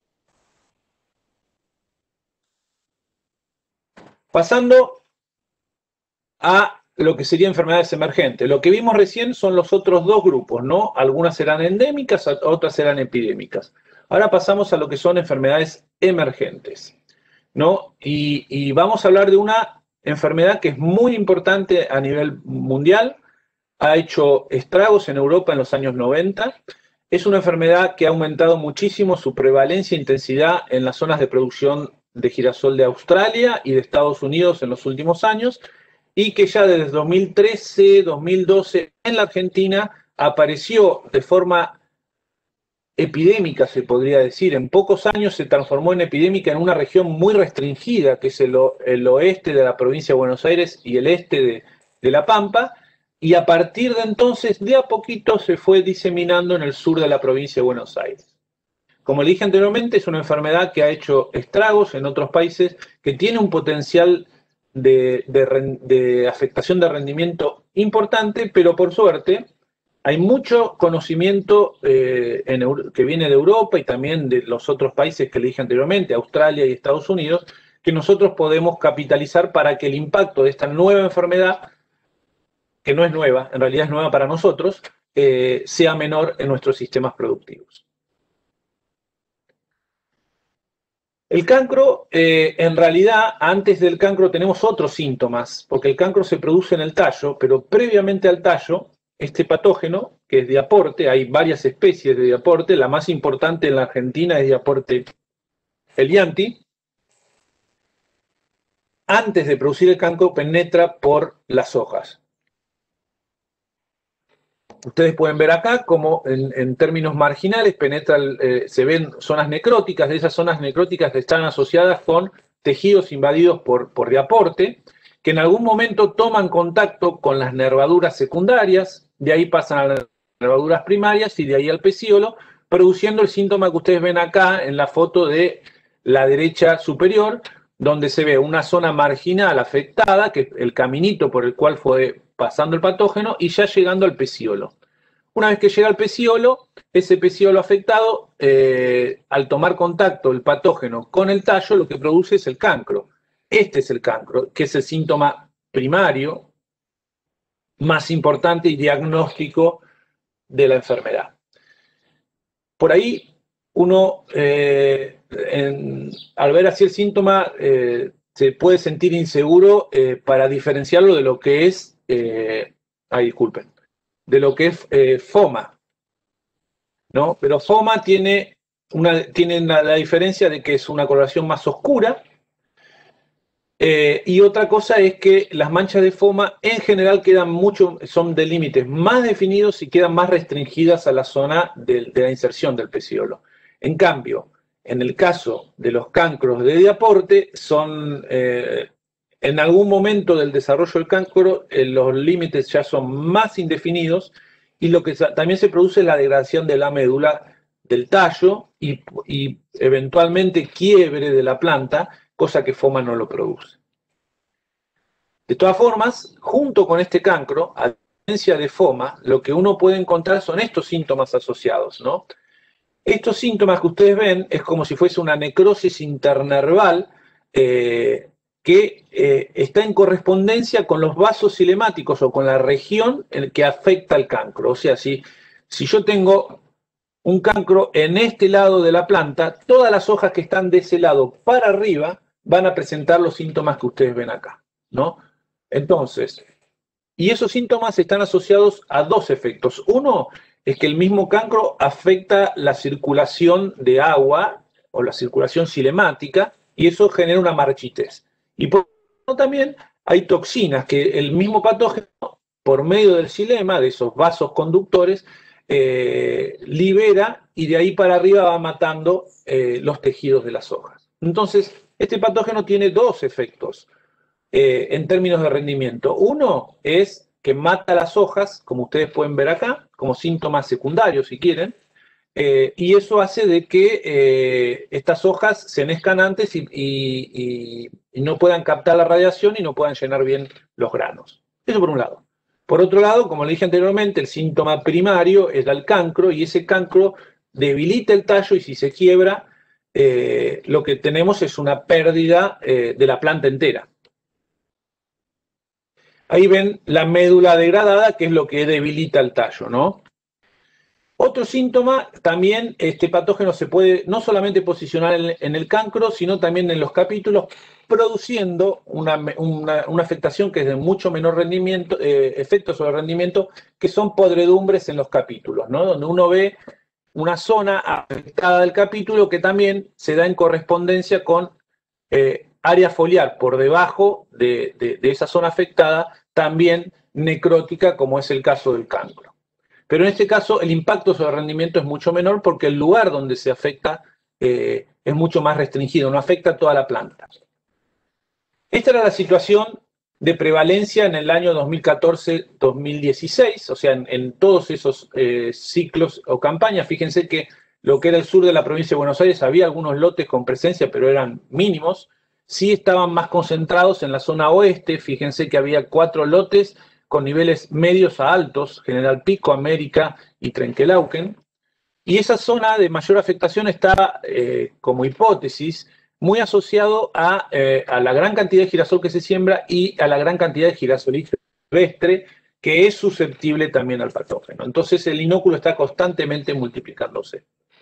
Pasando a lo que serían enfermedades emergentes. Lo que vimos recién son los otros dos grupos, ¿no? Algunas serán endémicas, otras serán epidémicas. Ahora pasamos a lo que son enfermedades emergentes, ¿no? Y, y vamos a hablar de una enfermedad que es muy importante a nivel mundial. Ha hecho estragos en Europa en los años noventa. Es una enfermedad que ha aumentado muchísimo su prevalencia e intensidad en las zonas de producción de girasol de Australia y de Estados Unidos en los últimos años, y que ya desde dos mil trece dos mil doce en la Argentina apareció de forma epidémica, se podría decir. En pocos años se transformó en epidémica en una región muy restringida, que es el, el oeste de la provincia de Buenos Aires y el este de, de La Pampa, y a partir de entonces, de a poquito, se fue diseminando en el sur de la provincia de Buenos Aires. Como le dije anteriormente, es una enfermedad que ha hecho estragos en otros países, que tiene un potencial de, de, de afectación de rendimiento importante, pero por suerte hay mucho conocimiento eh, en, que viene de Europa y también de los otros países que le dije anteriormente, Australia y Estados Unidos, que nosotros podemos capitalizar para que el impacto de esta nueva enfermedad, que no es nueva, en realidad es nueva para nosotros, eh, sea menor en nuestros sistemas productivos. El cancro, eh, en realidad, antes del cancro tenemos otros síntomas, porque el cancro se produce en el tallo, pero previamente al tallo, este patógeno, que es Diaporte, hay varias especies de Diaporte, la más importante en la Argentina es Diaporte elianthi, antes de producir el cancro penetra por las hojas. Ustedes pueden ver acá como en, en términos marginales penetra, eh, se ven zonas necróticas. De esas zonas necróticas están asociadas con tejidos invadidos por, por Diaporte, que en algún momento toman contacto con las nervaduras secundarias, de ahí pasan a las nervaduras primarias y de ahí al pecíolo, produciendo el síntoma que ustedes ven acá en la foto de la derecha superior, donde se ve una zona marginal afectada, que es el caminito por el cual fue pasando el patógeno, y ya llegando al pecíolo. Una vez que llega al pecíolo, ese pecíolo afectado, eh, al tomar contacto el patógeno con el tallo, lo que produce es el cancro. Este es el cancro, que es el síntoma primario más importante y diagnóstico de la enfermedad. Por ahí, uno, eh, en, al ver así el síntoma, eh, se puede sentir inseguro eh, para diferenciarlo de lo que es, eh, ay, disculpen, de lo que es eh, FOMA, ¿no? Pero FOMA tiene, una, tiene la, la diferencia de que es una coloración más oscura, Eh, y otra cosa es que las manchas de foma en general quedan mucho, son de límites más definidos y quedan más restringidas a la zona de, de la inserción del pecíolo. En cambio, en el caso de los cancros de diaporte, son eh, en algún momento del desarrollo del cancro, eh, los límites ya son más indefinidos y lo que también se produce es la degradación de la médula del tallo y, y eventualmente quiebre de la planta, cosa que foma no lo produce. De todas formas, junto con este cancro, a diferencia de foma, lo que uno puede encontrar son estos síntomas asociados, ¿no? Estos síntomas que ustedes ven es como si fuese una necrosis internerval eh, que eh, está en correspondencia con los vasos cilemáticos o con la región en que afecta el cancro. O sea, si, si yo tengo un cancro en este lado de la planta, todas las hojas que están de ese lado para arriba van a presentar los síntomas que ustedes ven acá, ¿no? Entonces, y esos síntomas están asociados a dos efectos. Uno es que el mismo cancro afecta la circulación de agua o la circulación cilemática y eso genera una marchitez. Y por otro también hay toxinas que el mismo patógeno, por medio del xilema, de esos vasos conductores, eh, libera y de ahí para arriba va matando eh, los tejidos de las hojas. Entonces, este patógeno tiene dos efectos eh, en términos de rendimiento. Uno es que mata las hojas, como ustedes pueden ver acá, como síntomas secundarios si quieren, eh, y eso hace de que eh, estas hojas se enezcan antes y, y, y, y no puedan captar la radiación y no puedan llenar bien los granos. Eso por un lado. Por otro lado, como le dije anteriormente, el síntoma primario es el cancro y ese cancro debilita el tallo y si se quiebra, eh, lo que tenemos es una pérdida eh, de la planta entera. Ahí ven la médula degradada, que es lo que debilita el tallo, ¿no? Otro síntoma, también este patógeno se puede no solamente posicionar en, en el cancro, sino también en los capítulos, produciendo una, una, una afectación que es de mucho menor rendimiento, eh, efecto sobre el rendimiento, que son podredumbres en los capítulos, ¿no? Donde uno ve una zona afectada del capítulo que también se da en correspondencia con eh, área foliar por debajo de, de, de esa zona afectada, también necrótica, como es el caso del cancro. Pero en este caso el impacto sobre el rendimiento es mucho menor porque el lugar donde se afecta eh, es mucho más restringido, no afecta a toda la planta. Esta era la situación de prevalencia en el año dos mil catorce dos mil dieciséis, o sea, en, en todos esos eh, ciclos o campañas. Fíjense que lo que era el sur de la provincia de Buenos Aires había algunos lotes con presencia, pero eran mínimos. Sí estaban más concentrados en la zona oeste. Fíjense que había cuatro lotes con niveles medios a altos, General Pico, América y Trenquelauquen. Y esa zona de mayor afectación está, eh, como hipótesis, muy asociado a, eh, a la gran cantidad de girasol que se siembra y a la gran cantidad de girasol silvestre que es susceptible también al patógeno. Entonces el inóculo está constantemente multiplicándose.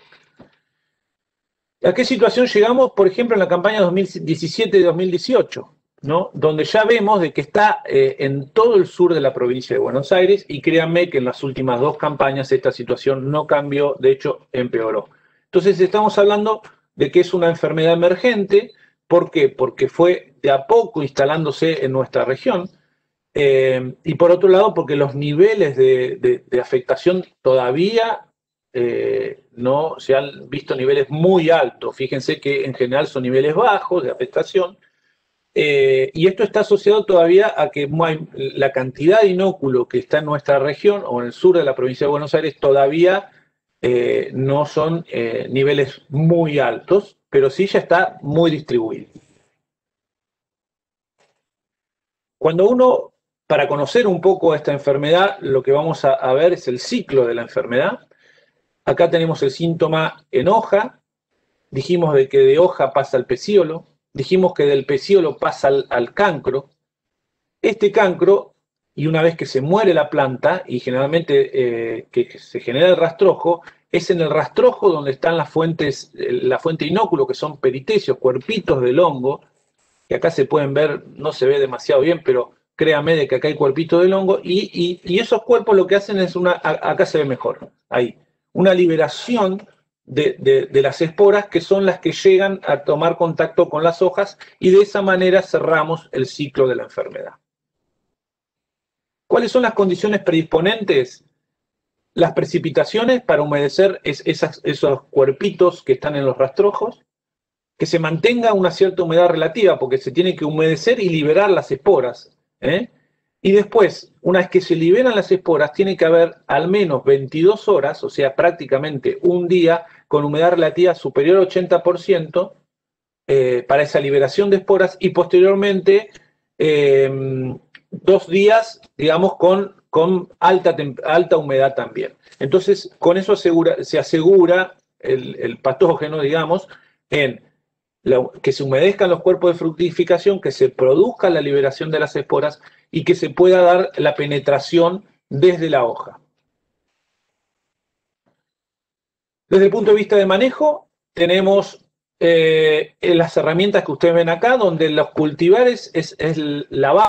¿A qué situación llegamos, por ejemplo, en la campaña dos mil diecisiete y dos mil dieciocho? ¿No? Donde ya vemos de que está eh, en todo el sur de la provincia de Buenos Aires y créanme que en las últimas dos campañas esta situación no cambió, de hecho empeoró. Entonces estamos hablando de que es una enfermedad emergente. ¿Por qué? Porque fue de a poco instalándose en nuestra región eh, y por otro lado porque los niveles de, de, de afectación todavía eh, no se han visto niveles muy altos. Fíjense que en general son niveles bajos de afectación. Eh, y esto está asociado todavía a que la cantidad de inóculo que está en nuestra región o en el sur de la provincia de Buenos Aires todavía eh, no son eh, niveles muy altos, pero sí ya está muy distribuido. Cuando uno, para conocer un poco esta enfermedad, lo que vamos a, a ver es el ciclo de la enfermedad. Acá tenemos el síntoma en hoja, dijimos de que de hoja pasa al pecíolo. Dijimos que del pecíolo pasa al, al cancro. Este cancro, y una vez que se muere la planta, y generalmente eh, que se genera el rastrojo, es en el rastrojo donde están las fuentes, la fuente inóculo, que son peritecios, cuerpitos del hongo, que acá se pueden ver, no se ve demasiado bien, pero créame de que acá hay cuerpitos del hongo, y, y, y esos cuerpos lo que hacen es una, acá se ve mejor, ahí, una liberación de, de, de las esporas, que son las que llegan a tomar contacto con las hojas, y de esa manera cerramos el ciclo de la enfermedad. ¿Cuáles son las condiciones predisponentes? Las precipitaciones para humedecer es, esas, esos cuerpitos que están en los rastrojos, que se mantenga una cierta humedad relativa, porque se tiene que humedecer y liberar las esporas, ¿eh? Y después, una vez que se liberan las esporas, tiene que haber al menos veintidós horas, o sea, prácticamente un día, con humedad relativa superior al ochenta por ciento, eh, para esa liberación de esporas, y posteriormente eh, dos días, digamos, con, con alta, alta humedad también. Entonces, con eso asegura, se asegura el, el patógeno, digamos, en la, que se humedezcan los cuerpos de fructificación, que se produzca la liberación de las esporas y que se pueda dar la penetración desde la hoja. Desde el punto de vista de manejo, tenemos eh, las herramientas que ustedes ven acá, donde los cultivares es, es la base.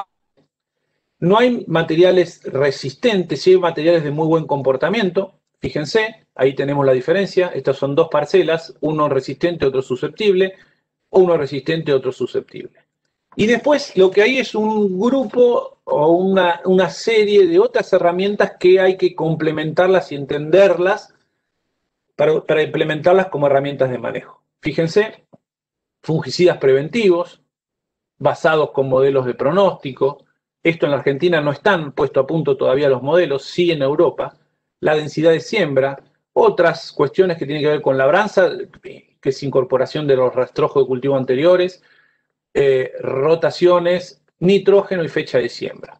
No hay materiales resistentes, sí hay materiales de muy buen comportamiento. Fíjense, ahí tenemos la diferencia. Estas son dos parcelas, uno resistente, otro susceptible, o uno resistente, otro susceptible. Y después lo que hay es un grupo o una, una serie de otras herramientas que hay que complementarlas y entenderlas para, para implementarlas como herramientas de manejo. Fíjense, fungicidas preventivos, basados con modelos de pronóstico. Esto en la Argentina no están puestos a punto todavía los modelos, sí en Europa. La densidad de siembra, otras cuestiones que tienen que ver con labranza, que es incorporación de los rastrojos de cultivo anteriores, eh, rotaciones, nitrógeno y fecha de siembra.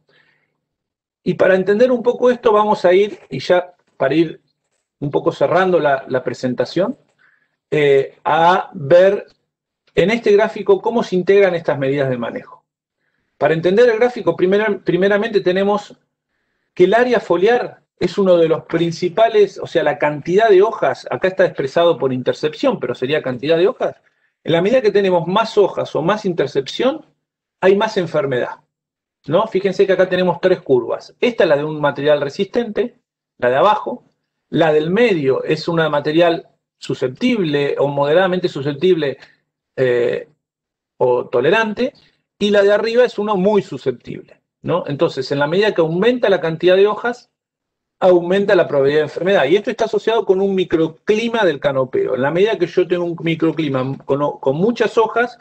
Y para entender un poco esto vamos a ir, y ya para ir un poco cerrando la, la presentación, eh, a ver en este gráfico cómo se integran estas medidas de manejo. Para entender el gráfico, primer, primeramente tenemos que el área foliar es uno de los principales, o sea, la cantidad de hojas, acá está expresado por intercepción, pero sería cantidad de hojas. En la medida que tenemos más hojas o más intercepción, hay más enfermedad, ¿no? Fíjense que acá tenemos tres curvas. Esta es la de un material resistente, la de abajo. La del medio es una material susceptible o moderadamente susceptible eh, o tolerante. Y la de arriba es uno muy susceptible, ¿no? Entonces, en la medida que aumenta la cantidad de hojas, aumenta la probabilidad de enfermedad. Y esto está asociado con un microclima del canopeo. En la medida que yo tengo un microclima con, con muchas hojas,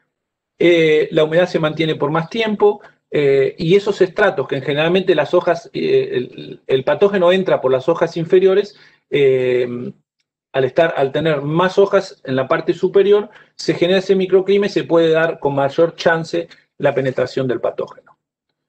eh, la humedad se mantiene por más tiempo, eh, y esos estratos, que generalmente las hojas, eh, el, el patógeno entra por las hojas inferiores, eh, al, estar, al tener más hojas en la parte superior, se genera ese microclima y se puede dar con mayor chance la penetración del patógeno.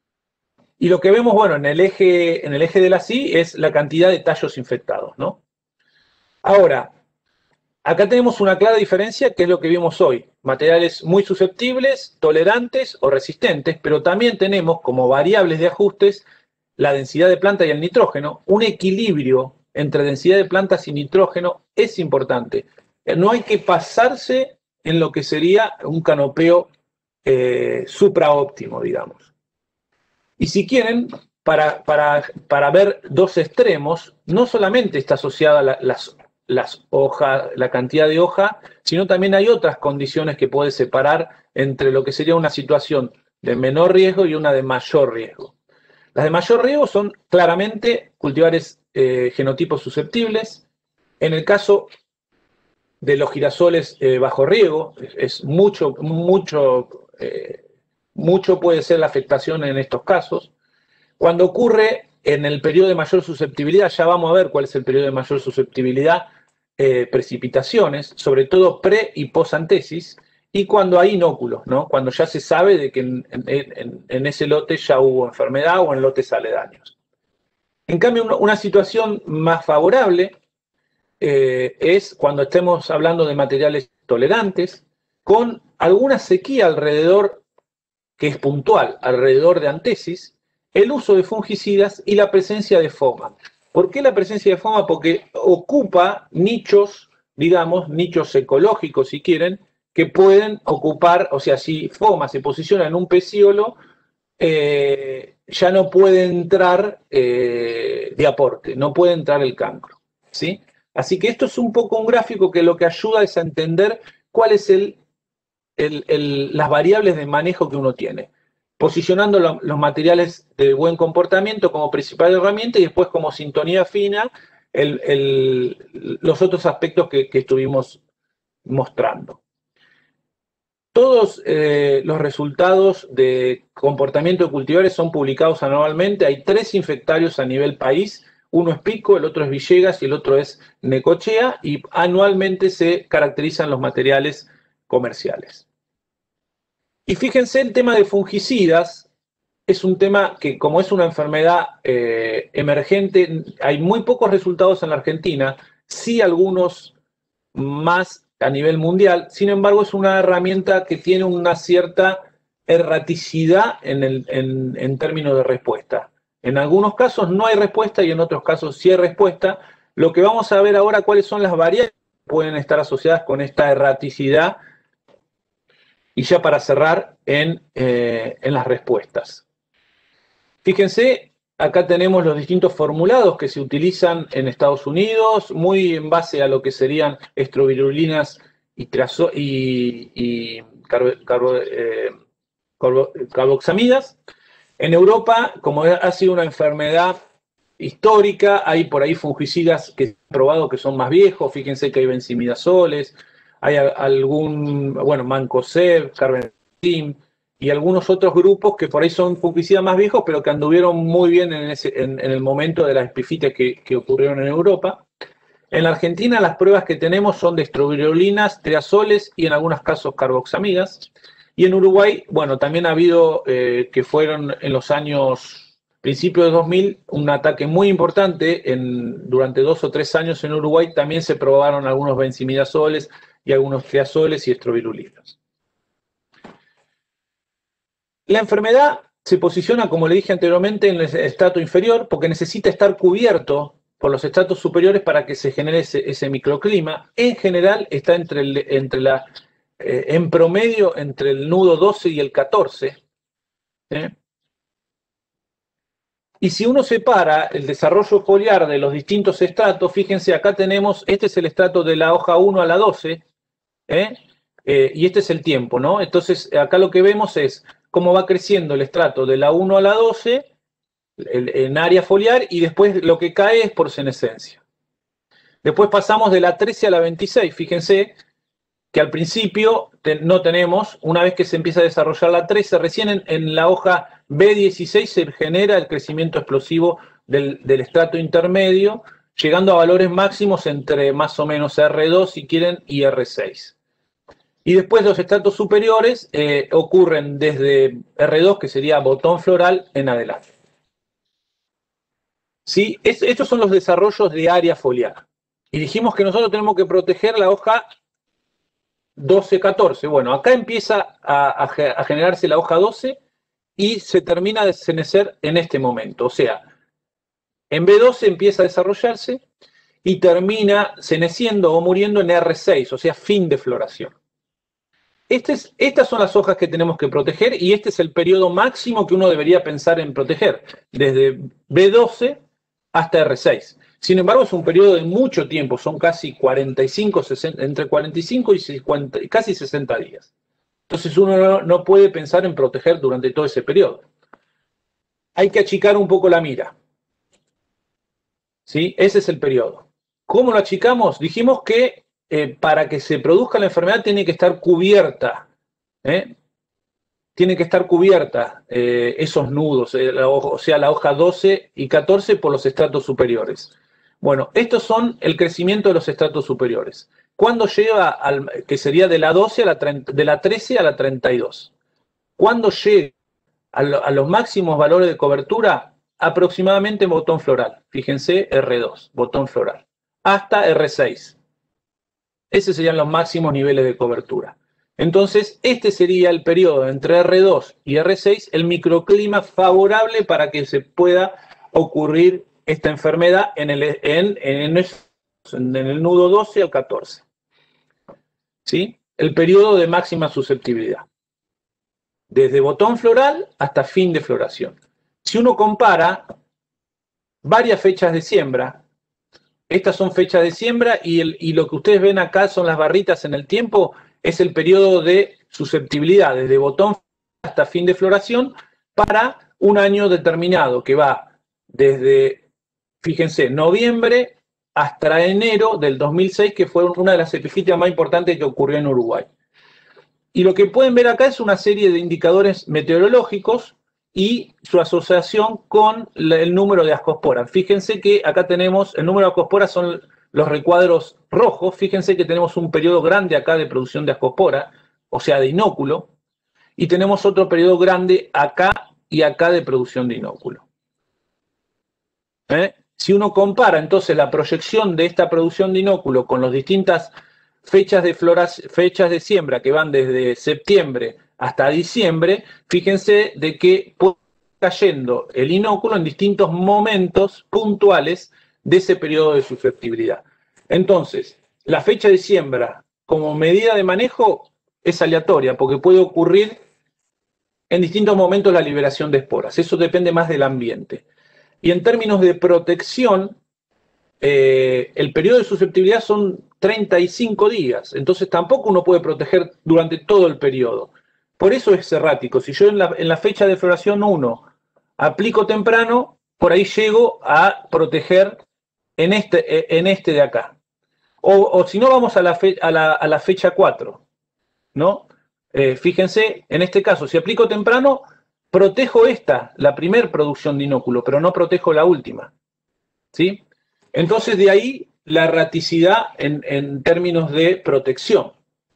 Y lo que vemos, bueno, en el eje, en el eje de la C I es la cantidad de tallos infectados, ¿no? Ahora, acá tenemos una clara diferencia, que es lo que vimos hoy. Materiales muy susceptibles, tolerantes o resistentes, pero también tenemos como variables de ajustes la densidad de planta y el nitrógeno. Un equilibrio entre densidad de plantas y nitrógeno es importante. No hay que pasarse en lo que sería un canopeo eh, supraóptimo, digamos. Y si quieren, para, para, para ver dos extremos, no solamente está asociada la, las, las hojas, la cantidad de hoja, sino también hay otras condiciones que puede separar entre lo que sería una situación de menor riesgo y una de mayor riesgo. Las de mayor riesgo son claramente cultivares eh, genotipos susceptibles. En el caso de los girasoles eh, bajo riego, es, es mucho, mucho, eh, mucho puede ser la afectación en estos casos. Cuando ocurre en el periodo de mayor susceptibilidad, ya vamos a ver cuál es el periodo de mayor susceptibilidad, eh, precipitaciones, sobre todo pre y posantesis, y cuando hay inóculos, ¿no? Cuando ya se sabe de que en, en, en ese lote ya hubo enfermedad o en lotes aledaños. En cambio, una, una situación más favorable eh, es cuando estemos hablando de materiales tolerantes, con alguna sequía alrededor, que es puntual, alrededor de antesis, el uso de fungicidas y la presencia de FOMA. ¿Por qué la presencia de FOMA? Porque ocupa nichos, digamos, nichos ecológicos, si quieren, que pueden ocupar, o sea, si FOMA se posiciona en un pecíolo, eh, ya no puede entrar eh, de aporte, no puede entrar el cancro, ¿sí? Así que esto es un poco un gráfico que lo que ayuda es a entender cuál es el, el, el, las variables de manejo que uno tiene, posicionando lo, los materiales de buen comportamiento como principal herramienta y después como sintonía fina el, el, los otros aspectos que, que estuvimos mostrando. Todos eh, los resultados de comportamiento de cultivares son publicados anualmente. Hay tres infectarios a nivel país. Uno es Pico, el otro es Villegas y el otro es Necochea. Y anualmente se caracterizan los materiales comerciales. Y fíjense, el tema de fungicidas es un tema que, como es una enfermedad eh, emergente, hay muy pocos resultados en la Argentina. Sí, algunos más a nivel mundial. Sin embargo, es una herramienta que tiene una cierta erraticidad en, el, en, en términos de respuesta. En algunos casos no hay respuesta y en otros casos sí hay respuesta. Lo que vamos a ver ahora, cuáles son las variables que pueden estar asociadas con esta erraticidad. Y ya para cerrar en, eh, en las respuestas. Fíjense, acá tenemos los distintos formulados que se utilizan en Estados Unidos, muy en base a lo que serían estrobirulinas y, trazo, y, y carbo, carbo, eh, carbo, carboxamidas. En Europa, como ha sido una enfermedad histórica, hay por ahí fungicidas que se han probado que son más viejos. Fíjense que hay benzimidazoles, hay algún, bueno, Mancozeb, Carbendazim, y algunos otros grupos que por ahí son fungicidas más viejos, pero que anduvieron muy bien en, ese, en, en el momento de las espifites que, que ocurrieron en Europa. En la Argentina las pruebas que tenemos son de estrobirulinas, triazoles y en algunos casos carboxamidas. Y en Uruguay, bueno, también ha habido eh, que fueron en los años, principios de dos mil, un ataque muy importante. En, durante dos o tres años en Uruguay también se probaron algunos benzimidazoles y algunos triazoles y estrobirulinas. La enfermedad se posiciona, como le dije anteriormente, en el estrato inferior porque necesita estar cubierto por los estratos superiores para que se genere ese, ese microclima. En general está entre, el, entre la, eh, en promedio entre el nudo doce y el catorce. ¿eh? Y si uno separa el desarrollo foliar de los distintos estratos, fíjense, acá tenemos, este es el estrato de la hoja uno a la doce, ¿eh? Eh, y este es el tiempo, ¿no? Entonces, acá lo que vemos es cómo va creciendo el estrato de la uno a la doce el, en área foliar y después lo que cae es por senescencia. Después pasamos de la trece a la veintiséis. Fíjense que al principio te, no tenemos, una vez que se empieza a desarrollar la trece, recién en, en la hoja B dieciséis se genera el crecimiento explosivo del, del estrato intermedio, llegando a valores máximos entre más o menos R dos, si quieren, y R seis. Y después los estratos superiores eh, ocurren desde R dos, que sería botón floral, en adelante. ¿Sí? Es, estos son los desarrollos de área foliar. Y dijimos que nosotros tenemos que proteger la hoja doce catorce. Bueno, acá empieza a, a, a generarse la hoja doce y se termina de senecer en este momento. O sea, en B doce empieza a desarrollarse y termina seneciendo o muriendo en R seis, o sea, fin de floración. Este es, estas son las hojas que tenemos que proteger y este es el periodo máximo que uno debería pensar en proteger, desde B doce hasta R seis. Sin embargo, es un periodo de mucho tiempo, son casi cuarenta y cinco, sesenta, entre cuarenta y cinco y cincuenta, casi sesenta días. Entonces uno no, no puede pensar en proteger durante todo ese periodo. Hay que achicar un poco la mira. ¿Sí? Ese es el periodo. ¿Cómo lo achicamos? Dijimos que eh, para que se produzca la enfermedad tiene que estar cubierta. ¿eh? Tiene que estar cubierta eh, esos nudos, eh, la, o sea, la hoja doce y catorce por los estratos superiores. Bueno, estos son el crecimiento de los estratos superiores. ¿Cuándo llega, al, que sería de la, doce a la treinta, de la trece a la treinta y dos? ¿Cuándo llega a, lo, a los máximos valores de cobertura? Aproximadamente en botón floral. Fíjense, R dos, botón floral. Hasta R seis. Esos serían los máximos niveles de cobertura. Entonces, este sería el periodo entre R dos y R seis, el microclima favorable para que se pueda ocurrir esta enfermedad en el, en, en, en el nudo doce al catorce. ¿Sí? El periodo de máxima susceptibilidad. Desde botón floral hasta fin de floración. Si uno compara varias fechas de siembra, estas son fechas de siembra y, el, y lo que ustedes ven acá son las barritas en el tiempo, es el periodo de susceptibilidad, desde botón hasta fin de floración, para un año determinado, que va desde, fíjense, noviembre hasta enero del dos mil seis, que fue una de las epifitias más importantes que ocurrió en Uruguay. Y lo que pueden ver acá es una serie de indicadores meteorológicos y su asociación con el número de ascosporas. Fíjense que acá tenemos, el número de ascosporas son los recuadros rojos. Fíjense que tenemos un periodo grande acá de producción de ascospora, o sea, de inóculo, y tenemos otro periodo grande acá y acá de producción de inóculo. ¿Eh? Si uno compara entonces la proyección de esta producción de inóculo con las distintas fechas de, floras, fechas de siembra que van desde septiembre hasta diciembre, fíjense de que puede ir cayendo el inóculo en distintos momentos puntuales de ese periodo de susceptibilidad. Entonces, la fecha de siembra como medida de manejo es aleatoria, porque puede ocurrir en distintos momentos la liberación de esporas. Eso depende más del ambiente. Y en términos de protección, eh, el periodo de susceptibilidad son treinta y cinco días, entonces tampoco uno puede proteger durante todo el periodo. Por eso es errático. Si yo en la, en la fecha de floración uno aplico temprano, por ahí llego a proteger en este, en este de acá. O, o si no, vamos a la, fe, a la, a la fecha cuatro, ¿no? Eh, fíjense, en este caso, si aplico temprano, protejo esta, la primer producción de inóculo, pero no protejo la última, ¿sí? Entonces, de ahí la erraticidad en, en términos de protección.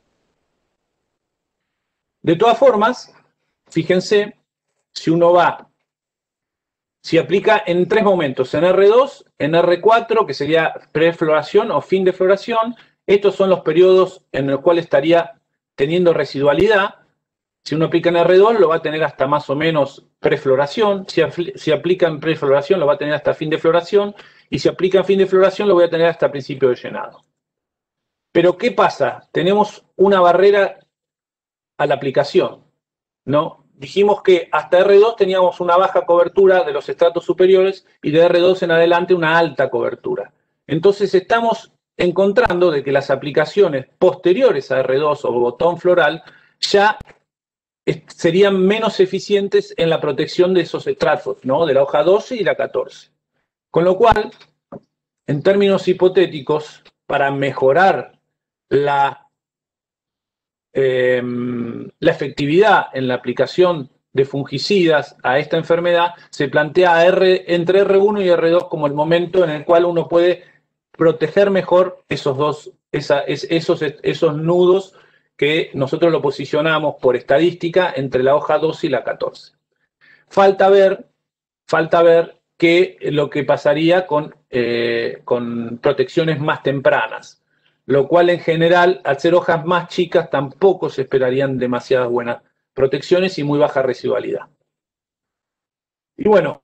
De todas formas, fíjense, si uno va, si aplica en tres momentos, en erre dos, en erre cuatro, que sería prefloración o fin de floración, estos son los periodos en los cuales estaría teniendo residualidad. Si uno aplica en erre dos, lo va a tener hasta más o menos prefloración. Si, si aplica en prefloración, lo va a tener hasta fin de floración. Y si aplica en fin de floración, lo voy a tener hasta principio de llenado. Pero, ¿qué pasa? Tenemos una barrera a la aplicación, ¿no? Dijimos que hasta erre dos teníamos una baja cobertura de los estratos superiores y de erre dos en adelante una alta cobertura. Entonces estamos encontrando de que las aplicaciones posteriores a erre dos o botón floral ya serían menos eficientes en la protección de esos estratos, ¿no? De la hoja doce y la catorce. Con lo cual, en términos hipotéticos, para mejorar la, eh, la efectividad en la aplicación de fungicidas a esta enfermedad, se plantea R, entre erre uno y erre dos como el momento en el cual uno puede proteger mejor esos dos, esa, es, esos, esos nudos que nosotros lo posicionamos por estadística entre la hoja doce y la catorce. Falta ver, falta ver qué lo que pasaría con, eh, con protecciones más tempranas, lo cual en general, al ser hojas más chicas, tampoco se esperarían demasiadas buenas protecciones y muy baja residualidad. Y bueno,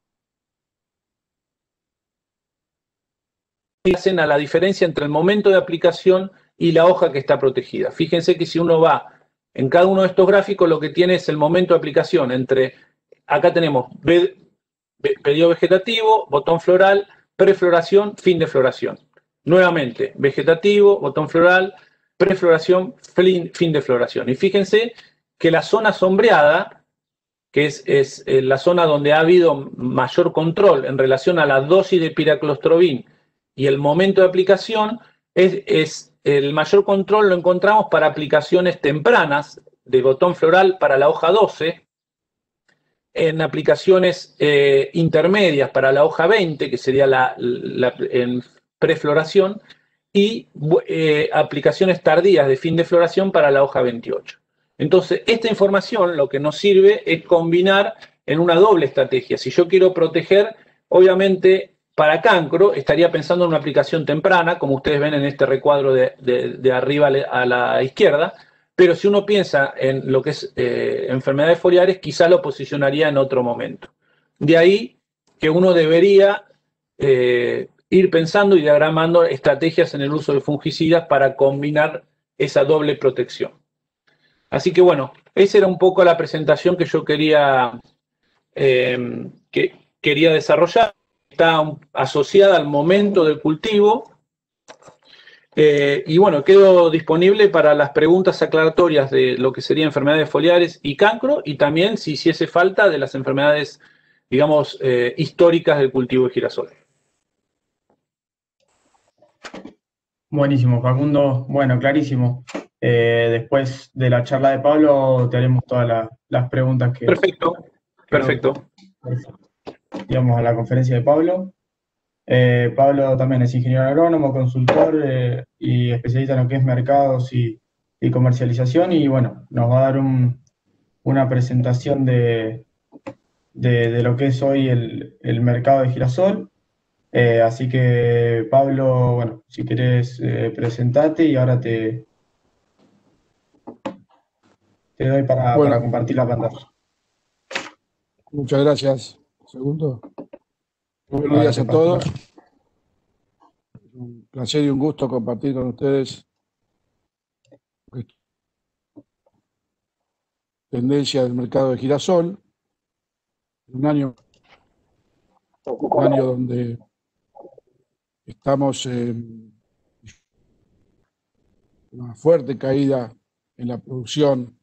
hacen a la diferencia entre el momento de aplicación y la hoja que está protegida. Fíjense que si uno va en cada uno de estos gráficos, lo que tiene es el momento de aplicación entre, acá tenemos periodo vegetativo, botón floral, prefloración, fin de floración. Nuevamente, vegetativo, botón floral, prefloración, fin de floración. Y fíjense que la zona sombreada, que es, es la zona donde ha habido mayor control en relación a la dosis de piraclostrobin y el momento de aplicación, es, es el mayor control lo encontramos para aplicaciones tempranas de botón floral para la hoja doce, en aplicaciones eh, intermedias para la hoja veinte, que sería la, la en prefloración, y eh, aplicaciones tardías de fin de floración para la hoja veintiocho. Entonces, esta información lo que nos sirve es combinar en una doble estrategia. Si yo quiero proteger, obviamente, para cancro, estaría pensando en una aplicación temprana, como ustedes ven en este recuadro de, de, de arriba a la izquierda, pero si uno piensa en lo que es eh, enfermedades foliares, quizá lo posicionaría en otro momento. De ahí que uno debería eh, ir pensando y diagramando estrategias en el uso de fungicidas para combinar esa doble protección. Así que bueno, esa era un poco la presentación que yo quería, eh, que quería desarrollar. Está asociada al momento del cultivo, Eh, y bueno, quedo disponible para las preguntas aclaratorias de lo que serían enfermedades foliares y cancro, y también, si hiciese falta, de las enfermedades, digamos, eh, históricas del cultivo de girasol. Buenísimo, Facundo. Bueno, clarísimo. Eh, después de la charla de Pablo, te haremos todas la, las preguntas que... Perfecto, perfecto. Digamos, a la conferencia de Pablo. Eh, Pablo también es ingeniero agrónomo, consultor eh, y especialista en lo que es mercados y, y comercialización. Y bueno, nos va a dar un, una presentación de, de, de lo que es hoy el, el mercado de girasol. Eh, así que, Pablo, bueno, si querés, eh, presentate y ahora te, te doy para, Bueno, para compartir la pantalla. muchas gracias. Segundo. Buenos Ahora días te a paso. todos. Es un placer y un gusto compartir con ustedes tendencia del mercado de girasol. Un año, un año donde estamos en una fuerte caída en la producción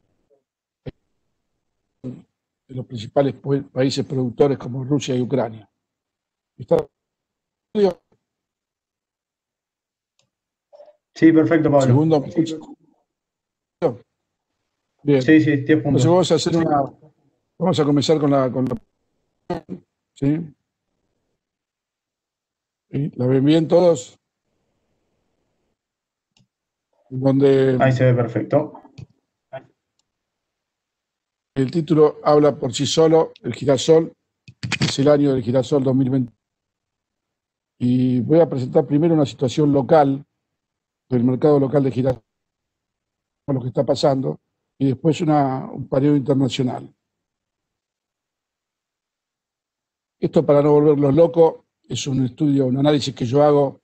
de los principales países productores como Rusia y Ucrania. ¿Está? Sí, perfecto, Pablo. Segundo, ¿me escucha? Bien. Sí, sí, diez puntos. Entonces vamos a hacer una, vamos a comenzar con la, con la ¿sí? ¿Sí? ¿La ven bien todos? Donde Ahí se ve perfecto. el título habla por sí solo, el girasol, es el año del girasol dos mil veinte. Y voy a presentar primero una situación local, del mercado local de girasol, lo que está pasando, y después una, un paneo internacional. Esto, para no volverlos locos, es un estudio, un análisis que yo hago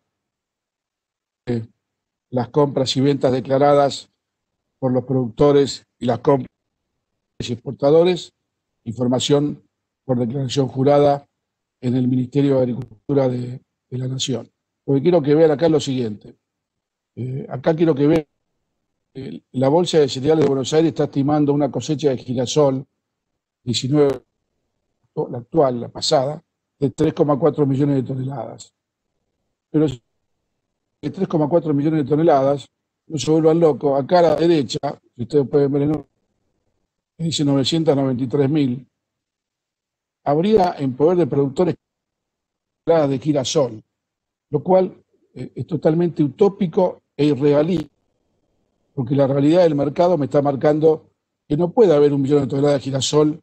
de las compras y ventas declaradas por los productores y las compras y exportadores, información por declaración jurada en el Ministerio de Agricultura de, de la Nación. Lo que quiero que vean acá es lo siguiente. Eh, acá quiero que vean que la Bolsa de Cereales de Buenos Aires está estimando una cosecha de girasol diecinueve, la actual, la pasada, de tres coma cuatro millones de toneladas. Pero de tres coma cuatro millones de toneladas, no se vuelvan locos, acá a la derecha, si ustedes pueden ver, en dice novecientos noventa y tres mil, habría en poder de productores de girasol, lo cual eh, es totalmente utópico e irrealista, porque la realidad del mercado me está marcando que no puede haber un millón de toneladas de girasol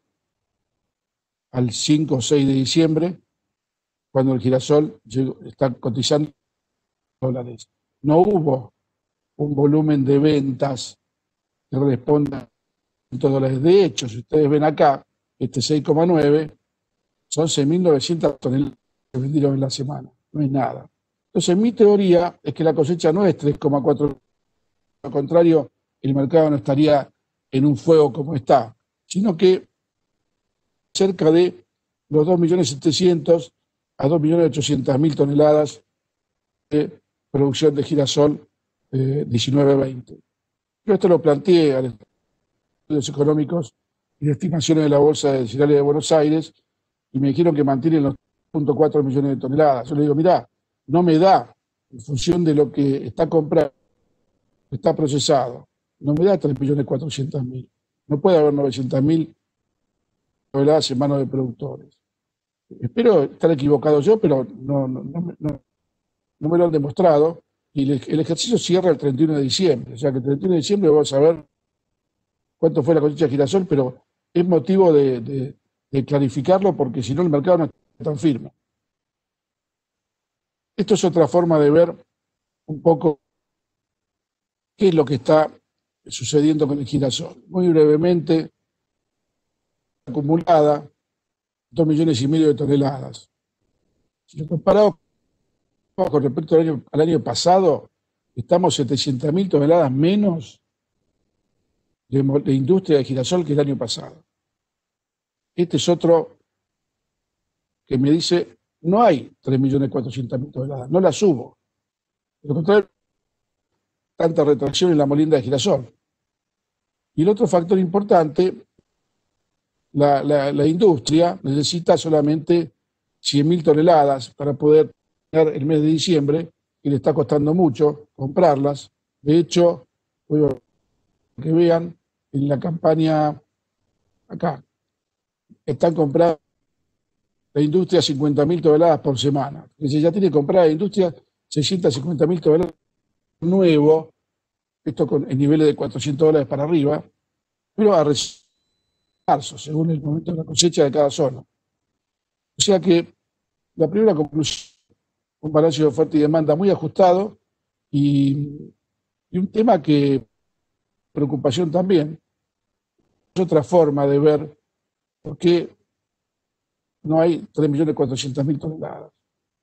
al cinco o seis de diciembre, cuando el girasol está cotizando dólares. No hubo un volumen de ventas que responda a dólares. De hecho, si ustedes ven acá, este seis coma nueve son seis mil novecientas toneladas que vendieron en la semana. No es nada. Entonces, mi teoría es que la cosecha no es tres coma cuatro. Al contrario, el mercado no estaría en un fuego como está, sino que cerca de los dos millones setecientos a dos millones ochocientos mil toneladas de producción de girasol eh, diecinueve veinte. Yo esto lo planteé a los estudios económicos y de estimaciones de la Bolsa de Cereales de Buenos Aires, y me dijeron que mantienen los tres punto cuatro millones de toneladas. Yo le digo, mirá, no me da, en función de lo que está comprado, está procesado, no me da tres millones cuatrocientos mil. No puede haber novecientos mil toneladas en manos de productores. Espero estar equivocado yo, pero no, no, no, no, no me lo han demostrado. Y el, el ejercicio cierra el treinta y uno de diciembre. O sea que el treinta y uno de diciembre vamos a ver cuánto fue la cosecha de girasol, pero es motivo de, de, de clarificarlo, porque si no el mercado no está tan firme. Esto es otra forma de ver un poco qué es lo que está sucediendo con el girasol. Muy brevemente, acumulada, dos millones y medio de toneladas. Si lo comparamos con respecto al año, al año pasado, estamos setecientas mil toneladas menos de, de industria de girasol que el año pasado. Este es otro que me dice, no hay tres millones cuatrocientas mil toneladas, no las hubo. Por lo contrario, tanta retracción en la molienda de girasol. Y el otro factor importante, la, la, la industria necesita solamente cien mil toneladas para poder tener el mes de diciembre, y le está costando mucho comprarlas. De hecho, voy a que vean en la campaña acá, están comprando la industria cincuenta mil toneladas por semana. Es decir, ya tiene comprada la industria seiscientas cincuenta mil toneladas nuevo, esto con el nivel de cuatrocientos dólares para arriba, pero a marzo, según el momento de la cosecha de cada zona. O sea que la primera conclusión, un balance de oferta y demanda muy ajustado, y, y un tema que preocupación también, es otra forma de ver por qué no hay tres millones cuatrocientas mil toneladas.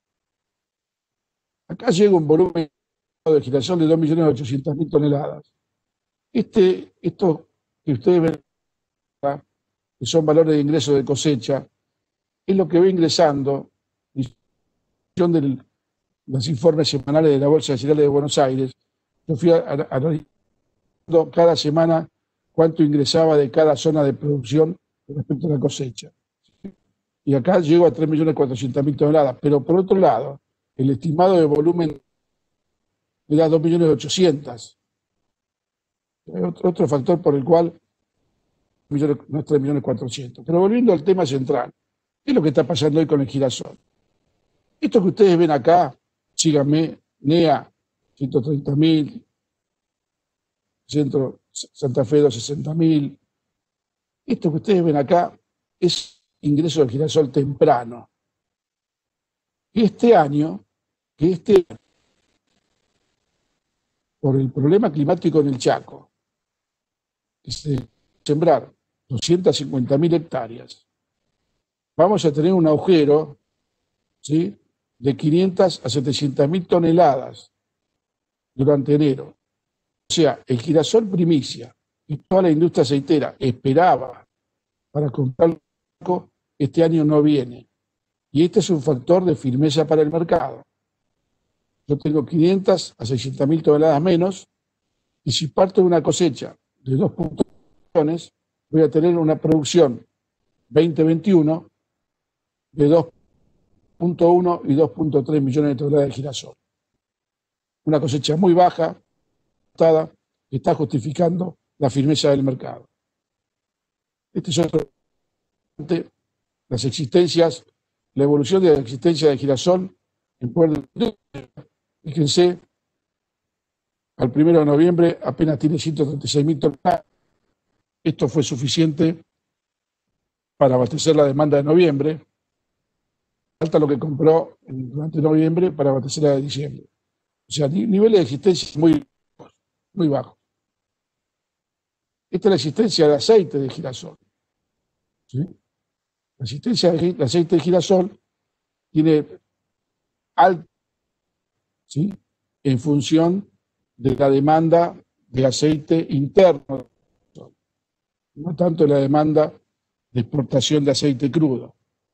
Acá llega un volumen de girasol de dos millones ochocientas mil toneladas. Este, estos que ustedes ven acá, que son valores de ingreso de cosecha, es lo que va ingresando de los informes semanales de la Bolsa de Cereales de Buenos Aires. Yo fui analizando cada semana cuánto ingresaba de cada zona de producción respecto a la cosecha. Y acá llego a tres millones cuatrocientas mil toneladas, pero por otro lado, el estimado de volumen era dos millones ochocientas mil. Otro, otro factor por el cual no es tres millones cuatrocientos mil. Pero volviendo al tema central, ¿qué es lo que está pasando hoy con el girasol? Esto que ustedes ven acá, síganme, N E A, ciento treinta mil, Centro Santa Fe, doscientos sesenta mil. Esto que ustedes ven acá es ingreso del girasol temprano. Y este año, que este por el problema climático en el Chaco, que se sembrar doscientas cincuenta mil hectáreas, vamos a tener un agujero, ¿sí?, de quinientas a setecientas mil toneladas durante enero. O sea, el girasol primicia y toda la industria aceitera esperaba para comprar este año no viene. Y este es un factor de firmeza para el mercado. Yo tengo quinientas a seiscientas mil toneladas menos, y si parto de una cosecha de dos millones, voy a tener una producción veinte veintiuno de dos punto uno y dos punto tres millones de toneladas de girasol. Una cosecha muy baja, que está justificando la firmeza del mercado. Este es otro, las existencias, la evolución de la existencia de girasol en Puerto Rico. Fíjense, al primero de noviembre apenas tiene ciento treinta y seis mil toneladas. Esto fue suficiente para abastecer la demanda de noviembre. Falta lo que compró durante noviembre para abastecer la de diciembre. O sea, niveles de existencia muy, muy bajos. Esta es la existencia de aceite de girasol, ¿sí? La existencia de aceite de girasol tiene alto, ¿sí?, en función de la demanda de aceite interno, no tanto la demanda de exportación de aceite crudo,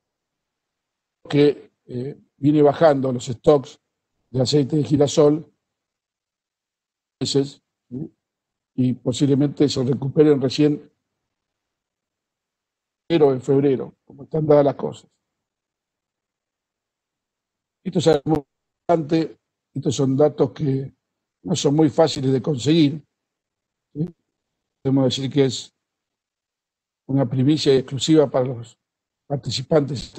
que eh, viene bajando los stocks de aceite de girasol, meses, ¿sí?, y posiblemente se recuperen recién enero o en febrero, como están dadas las cosas. Esto es algo importante, estos son datos que no son muy fáciles de conseguir, ¿sí? Podemos decir que es una primicia exclusiva para los participantes.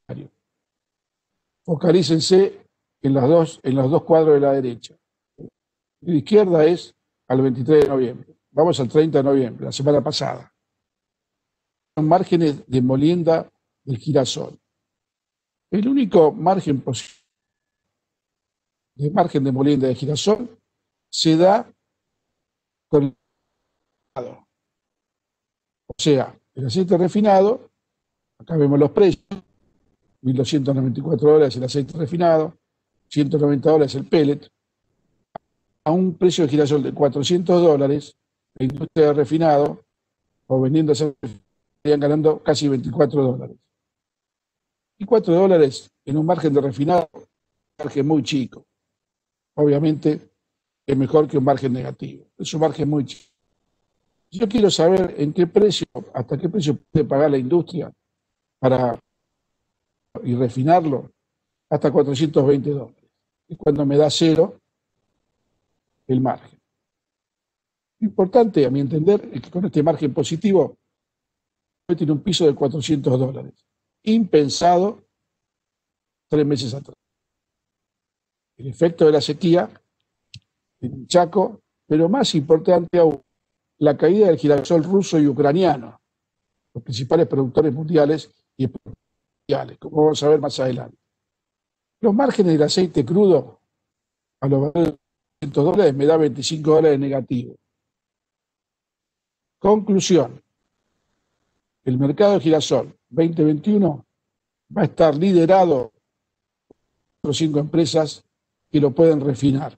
Focalícense en, las dos, en los dos cuadros de la derecha. La izquierda es al veintitrés de noviembre. Vamos al treinta de noviembre, la semana pasada. Son márgenes de molienda del girasol. El único margen posible de margen de molienda de girasol se da con el refinado. O sea, el aceite refinado, acá vemos los precios, mil doscientos noventa y cuatro dólares el aceite refinado, ciento noventa dólares el pellet. A un precio de girasol de cuatrocientos dólares, la industria de refinado, o vendiendo aceite, estarían ganando casi veinticuatro dólares. Y cuatro dólares en un margen de refinado, un margen muy chico. Obviamente, es mejor que un margen negativo. Es un margen muy chico. Yo quiero saber en qué precio, hasta qué precio puede pagar la industria para y refinarlo, hasta cuatrocientos veinte dólares. Y cuando me da cero, el margen. Lo importante, a mi entender, es que con este margen positivo tiene un piso de cuatrocientos dólares. Impensado tres meses atrás. El efecto de la sequía en Chaco, pero más importante aún, la caída del girasol ruso y ucraniano, los principales productores mundiales y mundiales, como vamos a ver más adelante. Los márgenes del aceite crudo a los doscientos dólares me da veinticinco dólares negativo. Conclusión. El mercado de girasol veinte veintiuno va a estar liderado por cinco empresas que lo pueden refinar.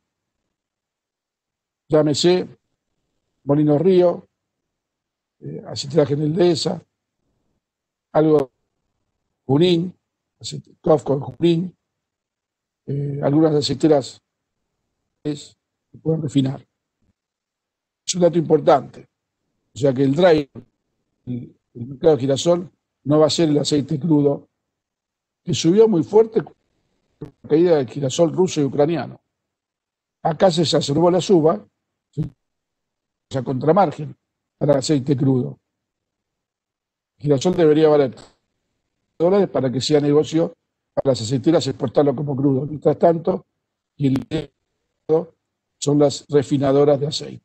Llámese Molinos Río, eh, Aceitera Endesa, algo Junín, Cofco en Junín, eh, algunas aceiteras que pueden refinar. Es un dato importante. O sea que el drive, el, el mercado de girasol, no va a ser el aceite crudo, que subió muy fuerte con la caída del girasol ruso y ucraniano. Acá se exacerbó la suba, a contramargen para el aceite crudo. El girasol debería valer dólares para que sea negocio para las aceiteras exportarlo como crudo. Mientras tanto, y el son las refinadoras de aceite.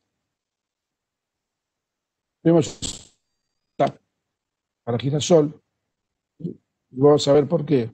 Vemos para girasol y vamos a ver por qué.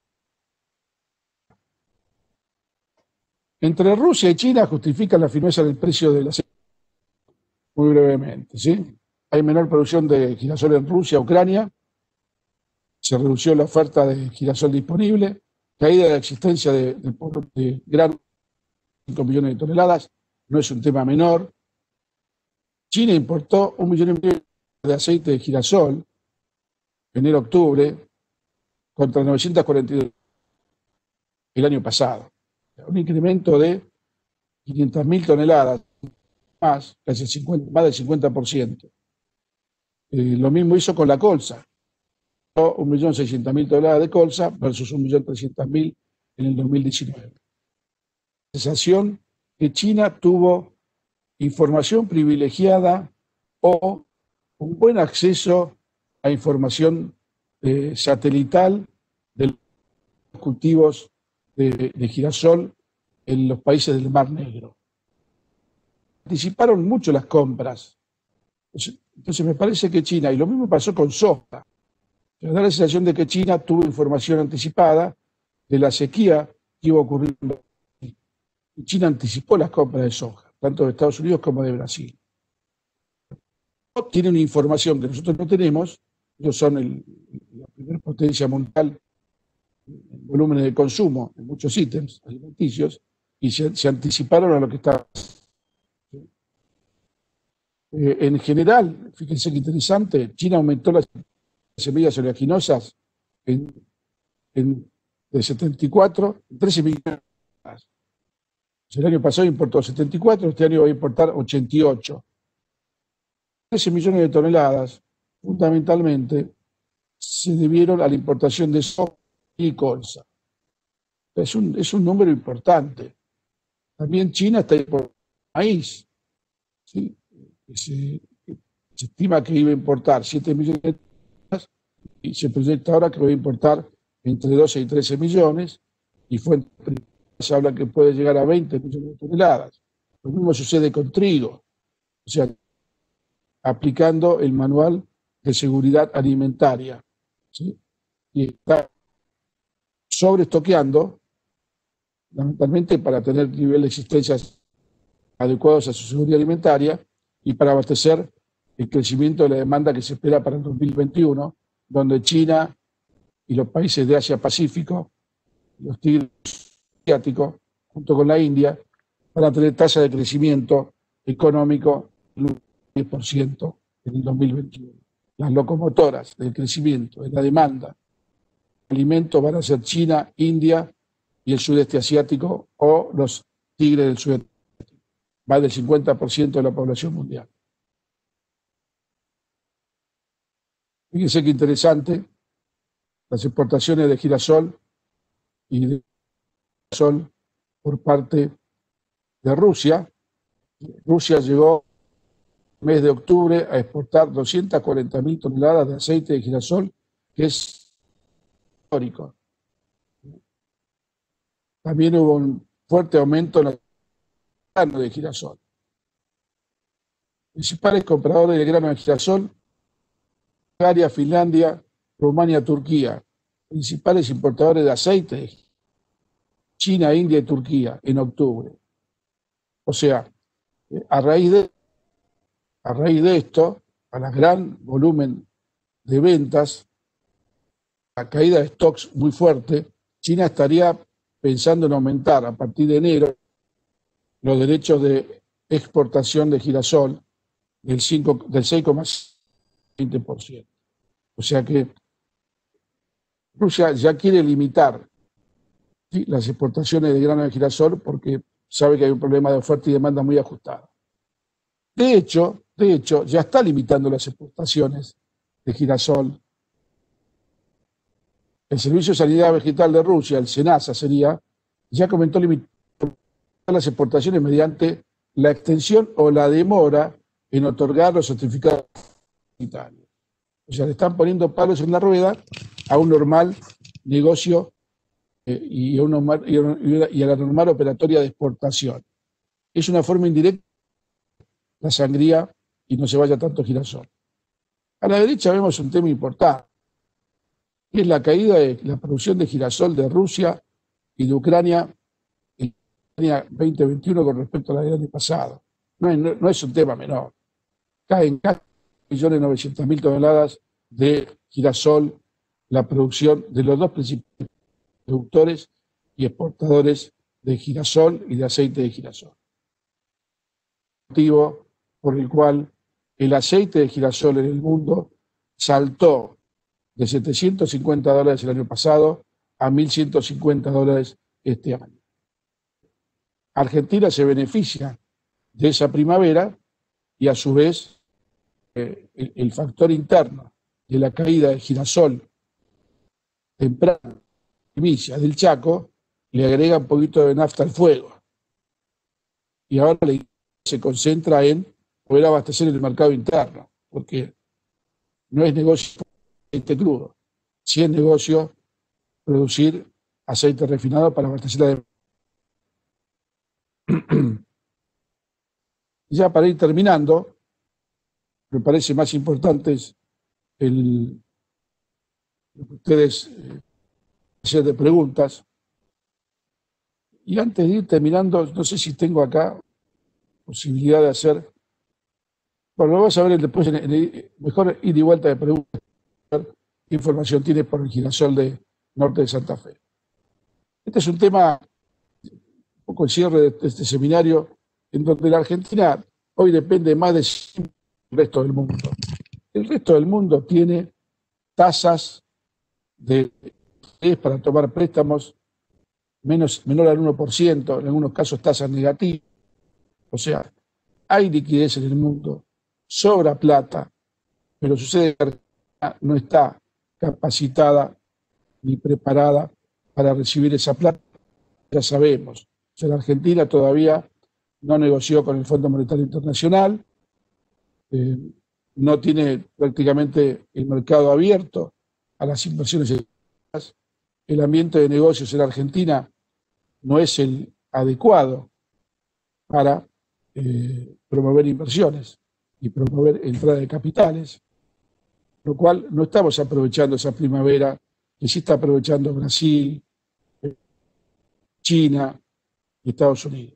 Entre Rusia y China justifican la firmeza del precio del aceite. Muy brevemente, ¿sí? Hay menor producción de girasol en Rusia, Ucrania, se redució la oferta de girasol disponible, caída de la existencia de, de, de grano, cinco millones de toneladas, no es un tema menor. China importó un millón y medio de aceite de girasol, enero-octubre, contra novecientos cuarenta y dos el año pasado. Un incremento de quinientas mil toneladas, más, casi cincuenta, más del cincuenta por ciento. Eh, lo mismo hizo con la colza. un millón seiscientos mil toneladas de colza versus un millón trescientos mil en el dos mil diecinueve. La sensación que China tuvo información privilegiada o un buen acceso a información eh, satelital de los cultivos de, de girasol en los países del Mar Negro. Anticiparon mucho las compras. Entonces, entonces me parece que China, y lo mismo pasó con soja, me da la sensación de que China tuvo información anticipada de la sequía que iba ocurriendo. Y China anticipó las compras de soja, tanto de Estados Unidos como de Brasil. Tienen información que nosotros no tenemos, ellos son el, la primera potencia mundial en volúmenes de consumo de muchos ítems alimenticios, y se, se anticiparon a lo que estaba. Eh, en general, fíjense qué interesante, China aumentó las semillas oleaginosas en, en, de setenta y cuatro, trece millones. El año pasado importó setenta y cuatro, este año va a importar ochenta y ocho. trece millones de toneladas, fundamentalmente, se debieron a la importación de soja y colza. Es un, es un número importante. También China está importando maíz. ¿Sí? Se, se estima que iba a importar siete millones de toneladas y se proyecta ahora que va a importar entre doce y trece millones, y fuentes se habla que puede llegar a veinte millones de toneladas. Lo mismo sucede con trigo, o sea, aplicando el manual de seguridad alimentaria, ¿sí? Y está sobreestoqueando, fundamentalmente para tener niveles de existencia adecuados a su seguridad alimentaria y para abastecer el crecimiento de la demanda que se espera para el dos mil veintiuno, donde China y los países de Asia-Pacífico, los tigres asiáticos, junto con la India, van a tener tasa de crecimiento económico del diez por ciento en el dos mil veintiuno. Las locomotoras del crecimiento, de la demanda de alimentos van a ser China, India y el sudeste asiático, o los tigres del sudeste asiático. más del cincuenta por ciento de la población mundial. Fíjense qué interesante, las exportaciones de girasol y de girasol por parte de Rusia. Rusia llegó en el mes de octubre a exportar doscientas cuarenta mil toneladas de aceite de girasol, que es histórico. También hubo un fuerte aumento en el grano de girasol. Principales compradores de grano de girasol: Bulgaria, Finlandia, Rumania, Turquía. Principales importadores de aceite: China, India y Turquía en octubre. O sea, a raíz de, a raíz de esto, a la gran volumen de ventas, la caída de stocks muy fuerte, China estaría pensando en aumentar a partir de enero los derechos de exportación de girasol del, del seis coma veinte por ciento. O sea que Rusia ya quiere limitar, ¿sí?, las exportaciones de grano de girasol porque sabe que hay un problema de oferta y demanda muy ajustado. De hecho, de hecho, ya está limitando las exportaciones de girasol. El Servicio de Sanidad Vegetal de Rusia, el SENASA sería, ya comenzó a limitar las exportaciones mediante la extensión o la demora en otorgar los certificados sanitarios. O sea, le están poniendo palos en la rueda a un normal negocio eh, y, a un normal, y a la normal operatoria de exportación. Es una forma indirecta la sangría y no se vaya tanto girasol. A la derecha vemos un tema importante, que es la caída de la producción de girasol de Rusia y de Ucrania en el año veinte veintiuno con respecto a la del año pasado. No es, no, no es un tema menor. Caen casi un millón novecientas mil toneladas de girasol la producción de los dos principales productores y exportadores de girasol y de aceite de girasol. Motivo por el cual el aceite de girasol en el mundo saltó de setecientos cincuenta dólares el año pasado a mil ciento cincuenta dólares este año. Argentina se beneficia de esa primavera y a su vez eh, el, el factor interno de la caída del girasol temprano, primicia del Chaco, le agrega un poquito de nafta al fuego. Y ahora le, se concentra en poder abastecer el mercado interno, porque no es negocio aceite crudo, sí es negocio producir aceite refinado para abastecer la demanda. Ya para ir terminando, me parece más importante es el, lo que ustedes eh, hacer de preguntas. Y antes de ir terminando, no sé si tengo acá posibilidad de hacer, bueno, lo vamos a ver después, en el, mejor ir y vuelta de preguntas, qué información tiene por el girasol de norte de Santa Fe. Este es un tema, un poco el cierre de este seminario, en donde la Argentina hoy depende más del resto del mundo. El resto del mundo tiene tasas de para tomar préstamos menos, menor al uno por ciento, en algunos casos tasas negativas. O sea, hay liquidez en el mundo, sobra plata, pero sucede que Argentina no está capacitada ni preparada para recibir esa plata. Ya sabemos, o sea, la Argentina todavía no negoció con el Fondo Monetario Internacional, eh, no tiene prácticamente el mercado abierto a las inversiones extranjeras. El ambiente de negocios en Argentina no es el adecuado para eh, promover inversiones y promover entrada de capitales, lo cual no estamos aprovechando esa primavera que sí está aprovechando Brasil, China y Estados Unidos.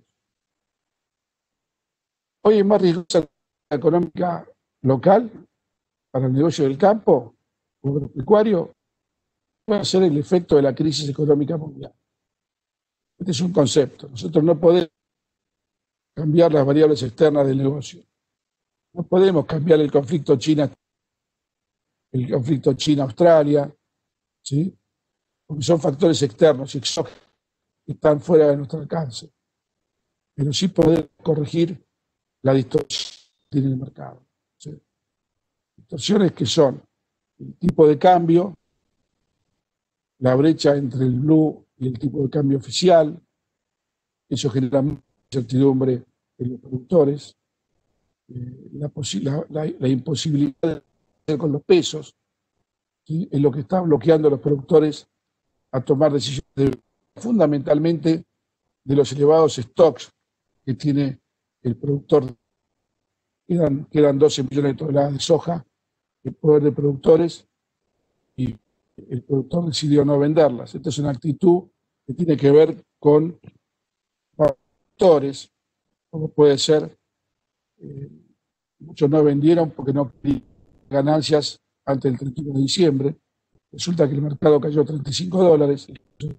Hoy es más riesgosa la económica local para el negocio del campo o agropecuario, puede ser el efecto de la crisis económica mundial. Este es un concepto. Nosotros no podemos cambiar las variables externas del negocio. No podemos cambiar el conflicto China, el conflicto China-Australia, ¿sí? Porque son factores externos y exógenos que están fuera de nuestro alcance. pero sí poder corregir la distorsión que tiene el mercado. ¿Sí? Distorsiones que son el tipo de cambio, la brecha entre el blue y el tipo de cambio oficial, eso genera mucha incertidumbre en los productores, eh, la, la, la, la imposibilidad de hacer con los pesos, ¿sí? Es lo que está bloqueando a los productores a tomar decisiones de, fundamentalmente de los elevados stocks que tiene el productor. Quedan, quedan doce millones de toneladas de soja en poder de productores y el productor decidió no venderlas. Esta es una actitud que tiene que ver con factores, como puede ser, eh, muchos no vendieron porque no querían ganancias antes del treinta y uno de diciembre. Resulta que el mercado cayó treinta y cinco dólares.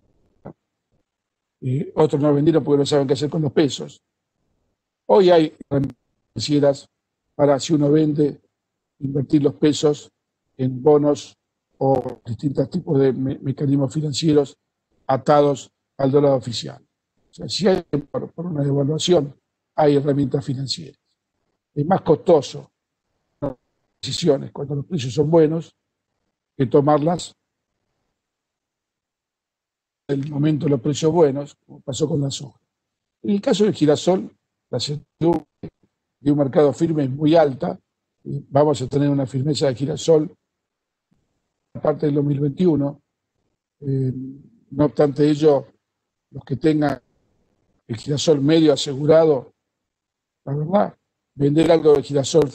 Eh, otros no vendieron porque no saben qué hacer con los pesos. Hoy hay financieras para, si uno vende, invertir los pesos en bonos o distintos tipos de me mecanismos financieros atados al dólar oficial. O sea, si hay por, por una devaluación, hay herramientas financieras. Es más costoso tomar decisiones cuando los precios son buenos que tomarlas en el momento de los precios buenos, como pasó con la soja. En el caso del girasol, la certidumbre de un mercado firme es muy alta. Vamos a tener una firmeza de girasol a parte del dos mil veintiuno. Eh, no obstante ello, los que tengan el girasol medio asegurado, la verdad, vender algo de girasol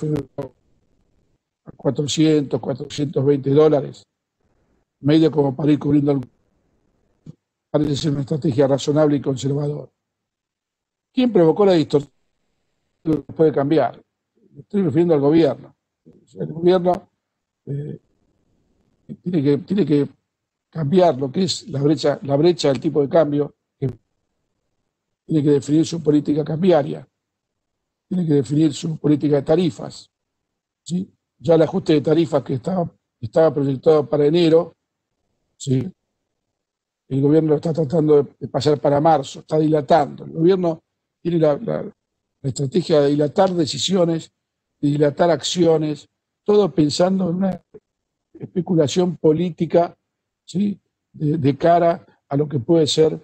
a cuatrocientos, cuatrocientos veinte dólares, medio como para ir cubriendo algo, parece ser una estrategia razonable y conservadora. ¿Quién provocó la distorsión? Puede cambiar. Estoy refiriendo al gobierno. El gobierno eh, tiene, que, tiene que cambiar lo que es la brecha, la brecha del tipo de cambio, que tiene que definir su política cambiaria, tiene que definir su política de tarifas. ¿Sí? Ya el ajuste de tarifas que estaba, estaba proyectado para enero, ¿sí? El gobierno lo está tratando de pasar para marzo, está dilatando. El gobierno tiene la, la, la estrategia de dilatar decisiones, de dilatar acciones, todo pensando en una especulación política, ¿sí? de, de cara a lo que puede ser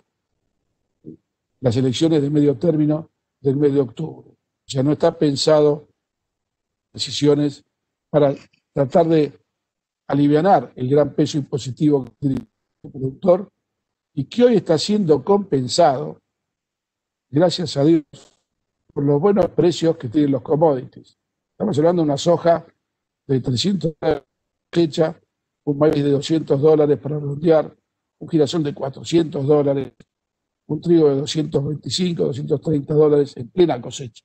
las elecciones de medio término del mes de octubre. O sea, no está pensado decisiones para tratar de alivianar el gran peso impositivo que tiene el productor y que hoy está siendo compensado, gracias a Dios, por los buenos precios que tienen los commodities. Estamos hablando de una soja de trescientos dólares hecha, un maíz de doscientos dólares para redondear, un girasol de cuatrocientos dólares, un trigo de doscientos veinticinco, doscientos treinta dólares en plena cosecha.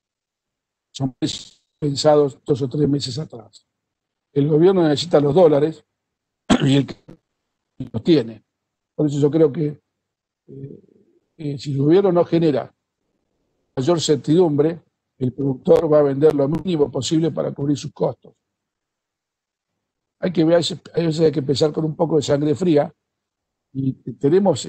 Son precios pensados dos o tres meses atrás. El gobierno necesita los dólares y el que los tiene. Por eso yo creo que eh, eh, si el gobierno no genera mayor certidumbre, el productor va a vender lo mínimo posible para cubrir sus costos. Hay que ver, a veces hay que empezar con un poco de sangre fría y tenemos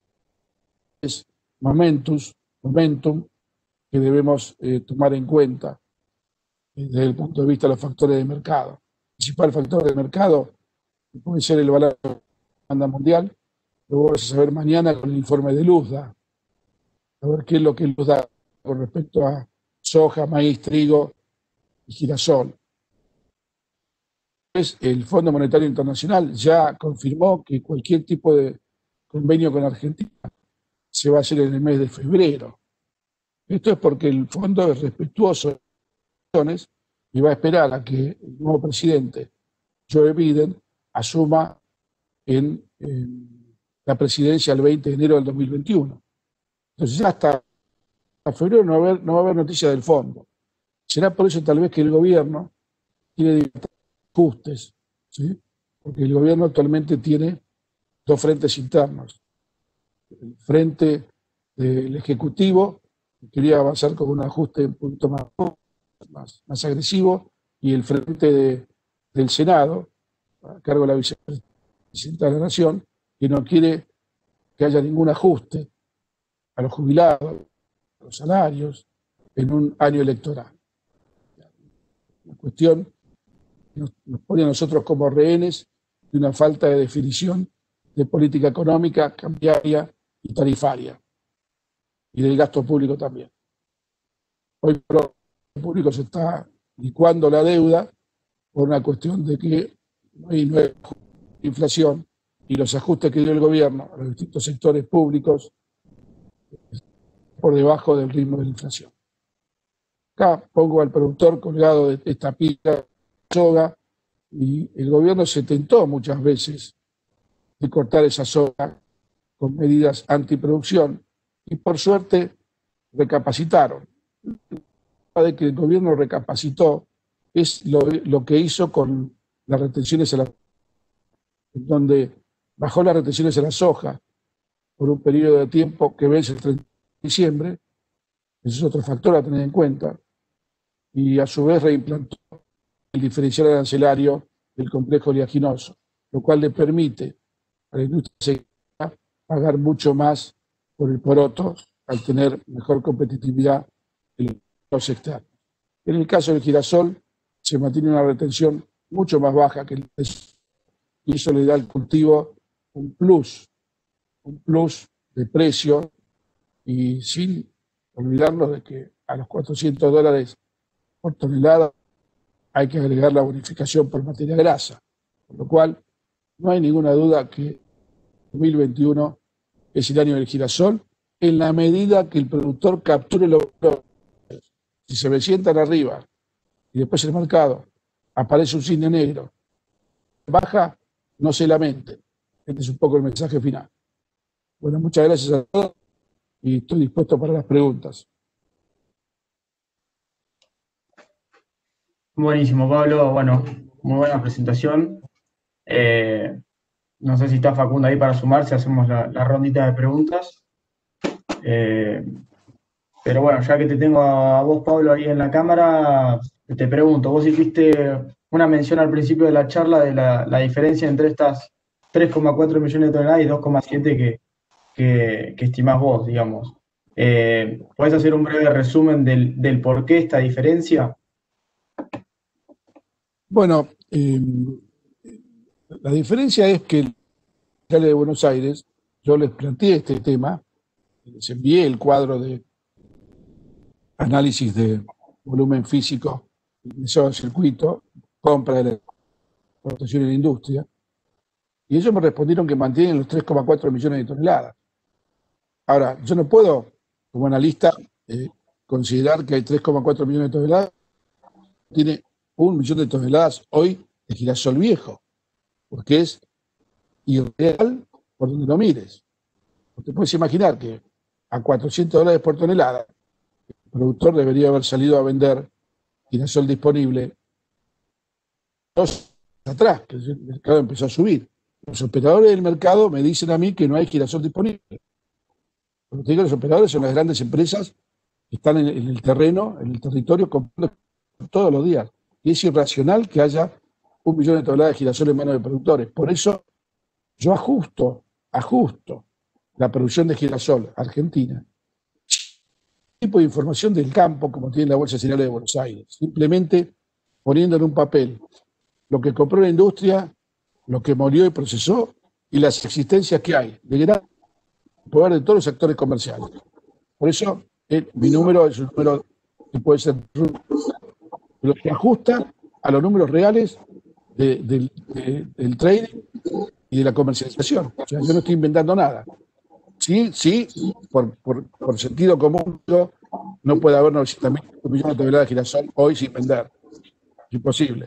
momentos, momentum que debemos eh, tomar en cuenta eh, desde el punto de vista de los factores de mercado. El principal factor de mercado puede ser el valor de la demanda mundial. Lo vamos a saber mañana con el informe de Luzda, a ver qué es lo que Luzda con respecto a soja, maíz, trigo y girasol. El Fondo Monetario Internacional ya confirmó que cualquier tipo de convenio con Argentina se va a hacer en el mes de febrero. Esto es porque el fondo es respetuoso de las elecciones y va a esperar a que el nuevo presidente, Joe Biden, asuma en, en la presidencia el veinte de enero del dos mil veintiuno. Entonces ya hasta, hasta febrero no va a haber, no va a haber noticia del fondo. Será por eso tal vez que el gobierno quiere ajustes, ¿sí? Porque el gobierno actualmente tiene dos frentes internos. El frente del Ejecutivo, que quería avanzar con un ajuste un poquito más, más, más agresivo, y el frente de, del Senado, a cargo de la vicepresidenta de la Nación, que no quiere que haya ningún ajuste a los jubilados, los salarios en un año electoral. La cuestión nos, nos pone a nosotros como rehenes de una falta de definición de política económica, cambiaria y tarifaria, y del gasto público también. Hoy por hoy el público se está licuando la deuda por una cuestión de que no hay, no hay inflación, y los ajustes que dio el gobierno a los distintos sectores públicos por debajo del ritmo de la inflación. Acá pongo al productor colgado de esta pila soga, y el gobierno se tentó muchas veces de cortar esa soga con medidas antiproducción, y por suerte recapacitaron. De que el gobierno recapacitó es lo, lo que hizo con las retenciones a la, donde bajó las retenciones a la soja por un periodo de tiempo que vence el treinta de diciembre, ese es otro factor a tener en cuenta, y a su vez reimplantó el diferencial arancelario del complejo oleaginoso, lo cual le permite a la industria seca pagar mucho más por el poroto al tener mejor competitividad en los externos. En el caso del girasol se mantiene una retención mucho más baja que el peso, y eso le da al cultivo un plus, un plus de precio, y sin olvidarnos de que a los cuatrocientos dólares por tonelada hay que agregar la bonificación por materia grasa, por lo cual no hay ninguna duda que dos mil veintiuno es el año del girasol, en la medida que el productor capture los precios. Si se me sientan arriba y después el mercado aparece un cisne negro, baja, no se lamente. Este es un poco el mensaje final. Bueno, muchas gracias a todos y estoy dispuesto para las preguntas. Buenísimo, Pablo. Bueno, muy buena presentación. Eh, no sé si está Facundo ahí para sumarse, hacemos la, la rondita de preguntas. Eh, pero bueno, ya que te tengo a vos, Pablo, ahí en la cámara, te pregunto, vos hiciste una mención al principio de la charla de la, la diferencia entre estas tres coma cuatro millones de toneladas y dos coma siete que, que, que estimás vos, digamos. Eh, ¿Podés hacer un breve resumen del, del por qué esta diferencia? Bueno, eh, la diferencia es que el alcalde de Buenos Aires, yo les planteé este tema, les envié el cuadro de análisis de volumen físico, ingresado al circuito, compra de la exportación en la industria, y ellos me respondieron que mantienen los tres coma cuatro millones de toneladas. Ahora, yo no puedo, como analista, eh, considerar que hay tres coma cuatro millones de toneladas, tiene un millón de toneladas hoy de girasol viejo, porque es irreal por donde lo mires. Te puedes imaginar que a cuatrocientos dólares por tonelada, el productor debería haber salido a vender girasol disponible dos años atrás, que el mercado empezó a subir. Los operadores del mercado me dicen a mí que no hay girasol disponible. Pero te digo, los operadores son las grandes empresas que están en, en el terreno, en el territorio, comprando todos los días. Y es irracional que haya un millón de toneladas de girasol en manos de productores. Por eso yo ajusto, ajusto la producción de girasol argentina. Tipo de información del campo, como tiene la Bolsa de Cereales de Buenos Aires. Simplemente poniendo en un papel lo que compró la industria, lo que molió y procesó, y las existencias que hay de gran poder de todos los actores comerciales. Por eso eh, mi número es un número que puede ser, pero que ajusta a los números reales de, de, de, del trading y de la comercialización. O sea, yo no estoy inventando nada. Sí, sí, por, por, por sentido común, no puede haber novecientos mil millones de toneladas de girasol hoy sin vender. Es imposible.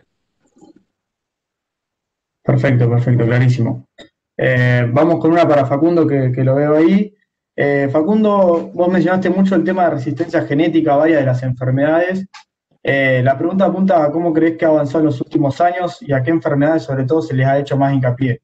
Perfecto, perfecto, clarísimo. Eh, vamos con una para Facundo, que, que lo veo ahí. Eh, Facundo, vos mencionaste mucho el tema de resistencia genética a varias de las enfermedades. Eh, la pregunta apunta a cómo crees que ha avanzado en los últimos años y a qué enfermedades sobre todo se les ha hecho más hincapié.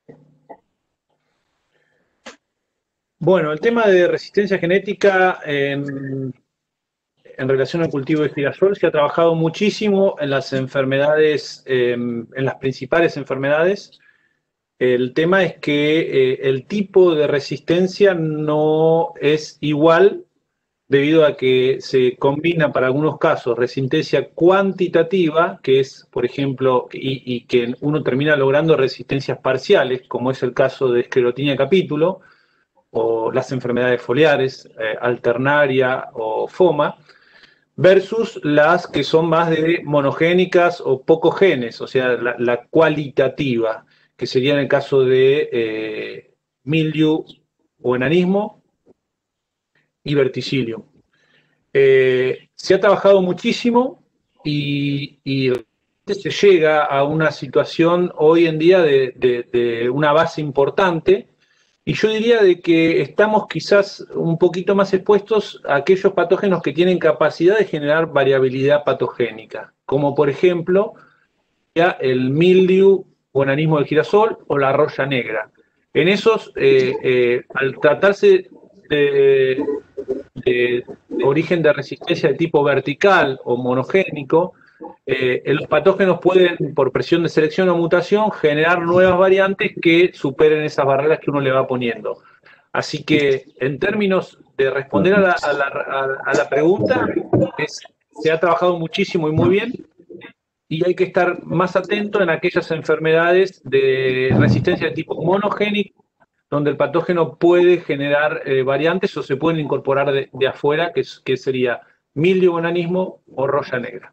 Bueno, el tema de resistencia genética en, en relación al cultivo de girasol se ha trabajado muchísimo en las enfermedades, eh, en las principales enfermedades. El tema es que eh, el tipo de resistencia no es igual debido a que se combina para algunos casos resistencia cuantitativa, que es, por ejemplo, y, y que uno termina logrando resistencias parciales, como es el caso de esclerotinia capítulo, o las enfermedades foliares, eh, alternaria o foma, versus las que son más de monogénicas o pocos genes, o sea, la, la cualitativa, que sería en el caso de eh, mildiu o enanismo y verticilio. Eh, se ha trabajado muchísimo y, y se llega a una situación hoy en día de, de, de una base importante, y yo diría de que estamos quizás un poquito más expuestos a aquellos patógenos que tienen capacidad de generar variabilidad patogénica, como por ejemplo ya el mildiu o enanismo del girasol o la roya negra. En esos, eh, eh, al tratarse de, de origen de resistencia de tipo vertical o monogénico, eh, los patógenos pueden, por presión de selección o mutación, generar nuevas variantes que superen esas barreras que uno le va poniendo. Así que, en términos de responder a la, a la, a la pregunta, es, se ha trabajado muchísimo y muy bien, y hay que estar más atento en aquellas enfermedades de resistencia de tipo monogénico, donde el patógeno puede generar eh, variantes o se pueden incorporar de, de afuera, que, es, que sería mildiu o enanismo o roya negra.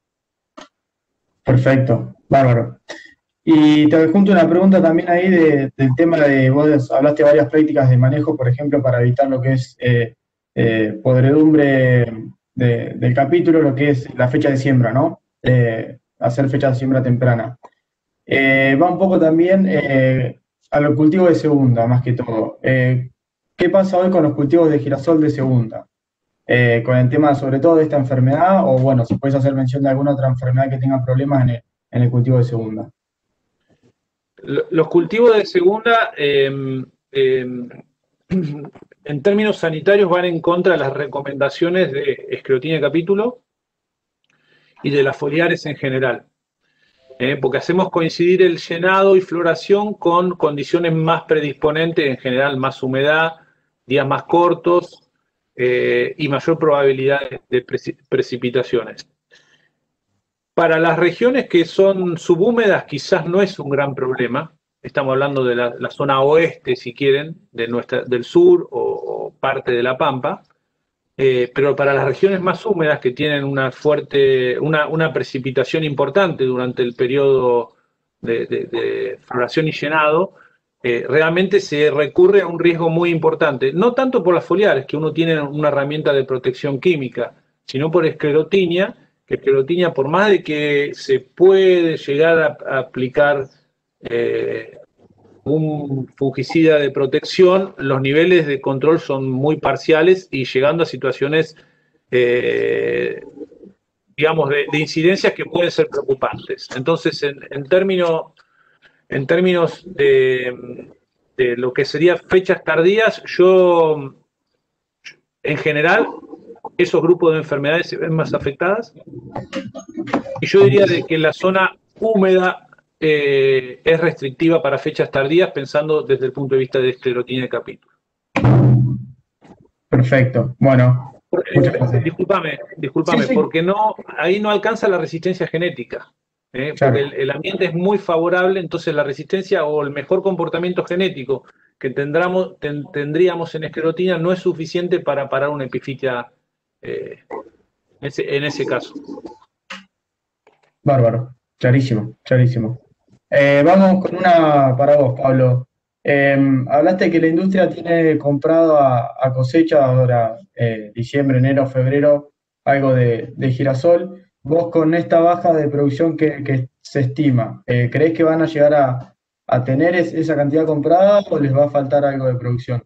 Perfecto, bárbaro. Y te adjunto una pregunta también ahí de, del tema de, vos hablaste de varias prácticas de manejo, por ejemplo, para evitar lo que es eh, eh, podredumbre de, del capítulo, lo que es la fecha de siembra, ¿no? Eh, hacer fecha de siembra temprana. Eh, va un poco también eh, a los cultivos de segunda, más que todo. Eh, ¿Qué pasa hoy con los cultivos de girasol de segunda? Eh, con el tema sobre todo de esta enfermedad, o bueno, si puedes hacer mención de alguna otra enfermedad que tenga problemas en el, en el cultivo de segunda. Los cultivos de segunda, eh, eh, en términos sanitarios, van en contra de las recomendaciones de esclerotinia capítulo y de las foliares en general, eh, porque hacemos coincidir el llenado y floración con condiciones más predisponentes, en general más humedad, días más cortos, Eh, y mayor probabilidad de precipitaciones. Para las regiones que son subhúmedas quizás no es un gran problema, estamos hablando de la, la zona oeste, si quieren, de nuestra, del sur o, o parte de la Pampa, eh, pero para las regiones más húmedas que tienen una fuerte, una, una precipitación importante durante el periodo de, de, de floración y llenado, Eh, realmente se recurre a un riesgo muy importante, no tanto por las foliares, que uno tiene una herramienta de protección química, sino por esclerotinia, que esclerotinia, por más de que se puede llegar a, a aplicar eh, un fungicida de protección, los niveles de control son muy parciales y llegando a situaciones, eh, digamos, de, de incidencias que pueden ser preocupantes. Entonces, en, en términos... En términos de, de lo que serían fechas tardías, yo, en general, esos grupos de enfermedades se ven más afectadas. Y yo diría de que la zona húmeda eh, es restrictiva para fechas tardías, pensando desde el punto de vista de esclerotinia de capítulo. Perfecto. Bueno, muchas gracias. Discúlpame, discúlpame, sí, sí. porque no, ahí no alcanza la resistencia genética. ¿Eh? Porque claro. el, el ambiente es muy favorable, entonces la resistencia o el mejor comportamiento genético que tendramos, ten, tendríamos en esclerotinia no es suficiente para parar una epifitia eh, en, ese, en ese caso. Bárbaro, clarísimo, clarísimo. Eh, vamos con una para vos, Pablo. Eh, hablaste que la industria tiene comprado a, a cosecha ahora, eh, diciembre, enero, febrero, algo de, de girasol. Vos con esta baja de producción que, que se estima, eh, ¿creés que van a llegar a, a tener es, esa cantidad comprada o les va a faltar algo de producción?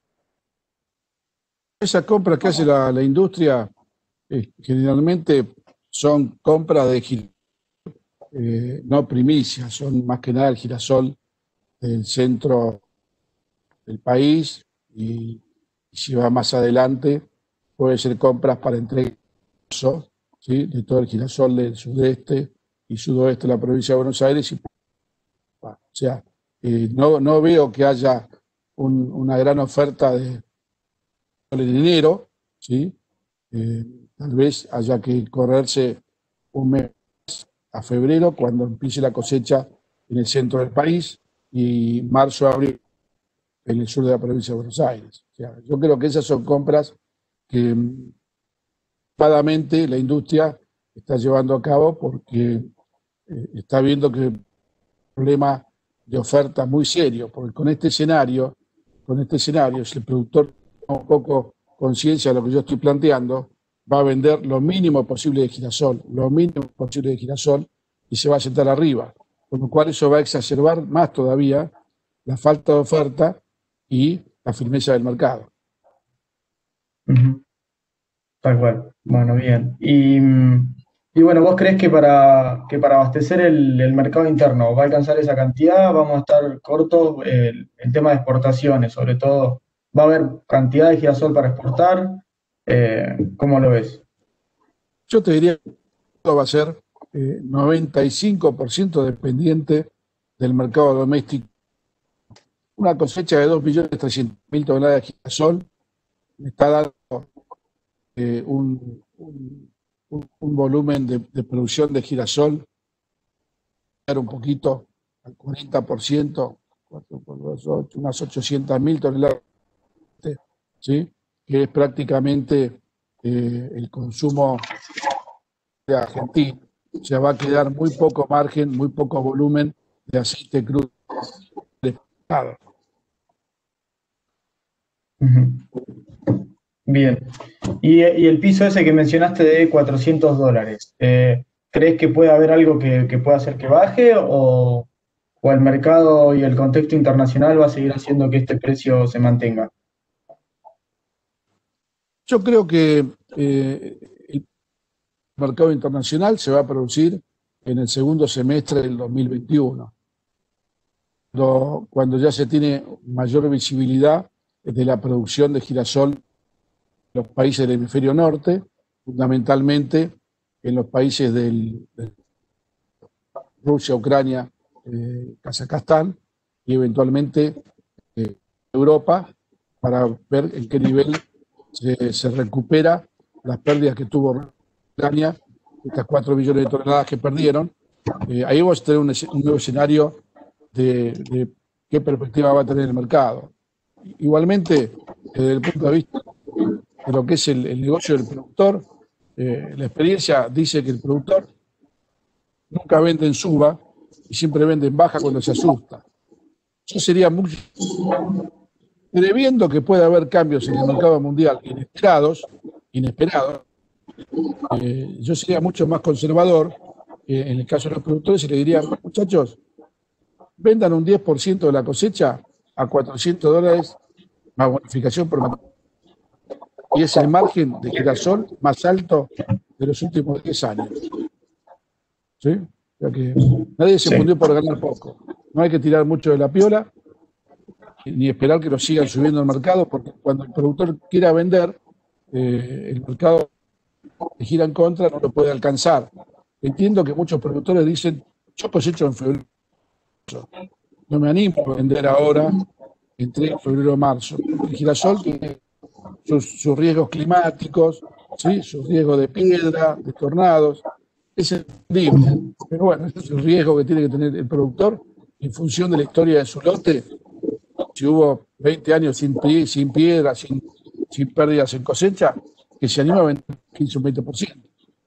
Esa compra que hace la, la industria eh, generalmente son compras de girasol, eh, no primicias, son más que nada el girasol del centro del país y, y si va más adelante puede ser compras para entrega, ¿sí? De todo el girasol del sudeste y sudoeste de la provincia de Buenos Aires. Y, o sea, eh, no, no veo que haya un, una gran oferta de en enero, ¿sí? Eh, tal vez haya que correrse un mes a febrero, cuando empiece la cosecha en el centro del país, y marzo, abril en el sur de la provincia de Buenos Aires. O sea, yo creo que esas son compras que claramente la industria está llevando a cabo porque eh, está viendo que hay un problema de oferta muy serio, porque con este escenario, con este escenario, si el productor toma un poco conciencia de lo que yo estoy planteando, va a vender lo mínimo posible de girasol, lo mínimo posible de girasol, y se va a sentar arriba, con lo cual eso va a exacerbar más todavía la falta de oferta y la firmeza del mercado. Uh-huh. Tal cual. Bueno, bien. Y, y bueno, ¿vos crees que para, que para abastecer el, el mercado interno va a alcanzar esa cantidad? ¿Vamos a estar cortos? El, el tema de exportaciones, sobre todo, ¿va a haber cantidad de girasol para exportar? Eh, ¿cómo lo ves? Yo te diría que va a ser eh, noventa y cinco por ciento dependiente del mercado doméstico. Una cosecha de dos millones trescientas mil toneladas de girasol me está dando eh, un, un, un volumen de, de producción de girasol un poquito al cuarenta por ciento, cuatro por dos, ocho, unas ochocientas mil toneladas, ¿sí? Que es prácticamente eh, el consumo de Argentina. O sea, va a quedar muy poco margen, muy poco volumen de aceite crudo de pescado. Uh-huh. Bien. Y, y el piso ese que mencionaste de cuatrocientos dólares, eh, ¿crees que puede haber algo que, que pueda hacer que baje o, o el mercado y el contexto internacional va a seguir haciendo que este precio se mantenga? Yo creo que eh, el mercado internacional se va a producir en el segundo semestre del dos mil veintiuno, cuando, cuando ya se tiene mayor visibilidad de la producción de girasol en los países del hemisferio norte, fundamentalmente en los países del, de Rusia, Ucrania, eh, Kazajstán y eventualmente eh, Europa, para ver en qué nivel se, se recupera las pérdidas que tuvo Ucrania, estas cuatro millones de toneladas que perdieron. Eh, ahí vamos a tener un, un nuevo escenario de, de qué perspectiva va a tener el mercado. Igualmente, desde el punto de vista de lo que es el, el negocio del productor, eh, la experiencia dice que el productor nunca vende en suba y siempre vende en baja cuando se asusta. Yo sería mucho, previendo que pueda haber cambios en el mercado mundial inesperados, inesperados, eh, yo sería mucho más conservador eh, en el caso de los productores y le diría, muchachos, vendan un diez por ciento de la cosecha a cuatrocientos dólares más bonificación por matrícula. Y es el margen de girasol más alto de los últimos diez años. ¿Sí? O sea que nadie se fundió por ganar poco. No hay que tirar mucho de la piola ni esperar que lo sigan subiendo al mercado, porque cuando el productor quiera vender, eh, el mercado que gira en contra no lo puede alcanzar. Entiendo que muchos productores dicen, yo cosecho en febrero, no me animo a vender ahora entre febrero y marzo. El girasol tiene sus, sus riesgos climáticos, ¿sí? Sus riesgos de piedra, de tornados, es entendible. Pero bueno, ese es el riesgo que tiene que tener el productor en función de la historia de su lote. Si hubo veinte años sin, sin piedra, sin, sin pérdidas en cosecha, que se anima a vender quince o veinte por ciento.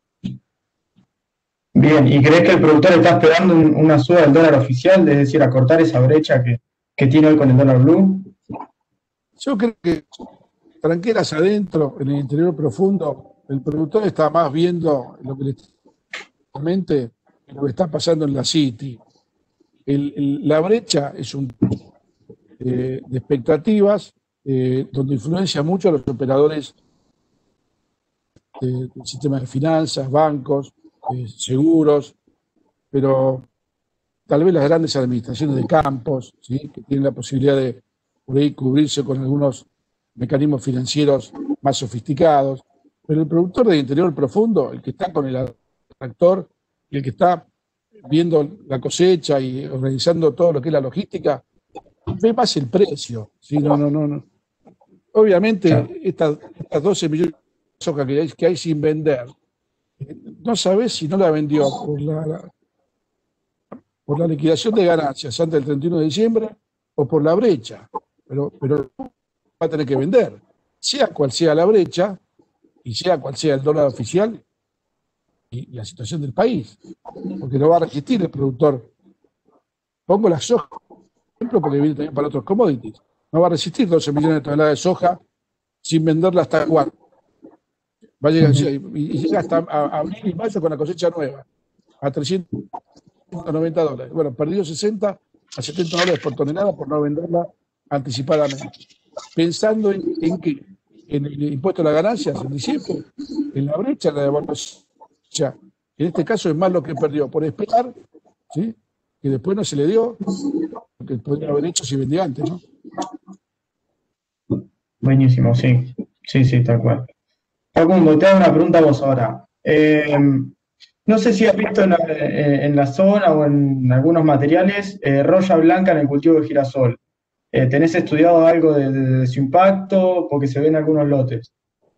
Bien, ¿y crees que el productor está esperando un, una suba del dólar oficial, es decir, a cortar esa brecha que, que tiene hoy con el dólar blue? Yo creo que tranqueras adentro, en el interior profundo, el productor está más viendo lo que le mente lo que está pasando en la City. El, el, la brecha es un eh, de expectativas eh, donde influencia mucho a los operadores de, del sistema de finanzas, bancos, eh, seguros, pero tal vez las grandes administraciones de campos, ¿sí? Que tienen la posibilidad de por ahí cubrirse con algunos mecanismos financieros más sofisticados, pero el productor del interior profundo, el que está con el tractor y el que está viendo la cosecha y organizando todo lo que es la logística, ve más el precio. ¿Sí? No, no, no, no. Obviamente, estas, estas doce millones soja que hay, que hay sin vender, no sabés si no la vendió por la, la, por la liquidación de ganancias antes del treinta y uno de diciembre o por la brecha, pero, pero va a tener que vender, sea cual sea la brecha y sea cual sea el dólar oficial y, y la situación del país, porque no va a resistir el productor. Pongo la soja, por ejemplo, porque viene también para otros commodities. No va a resistir doce millones de toneladas de soja sin venderla hasta cuándo. Va a llegar, y, y llega hasta a, abril y mayo con la cosecha nueva, a trescientos noventa dólares. Bueno, perdió sesenta a setenta dólares por tonelada por no venderla anticipadamente. Pensando en, en que en el impuesto a las ganancias en diciembre, en la brecha, la devaluación. O sea, en este caso es más lo que perdió por esperar, ¿sí? Que después no se le dio, que podría haber hecho si vendía antes, ¿no? Buenísimo, sí. Sí, sí, tal cual. Facundo, te hago una pregunta a vos ahora. Eh, no sé si has visto en la, en la zona o en algunos materiales eh, roya blanca en el cultivo de girasol. Eh, ¿tenés estudiado algo de, de, de su impacto? Porque se ven algunos lotes.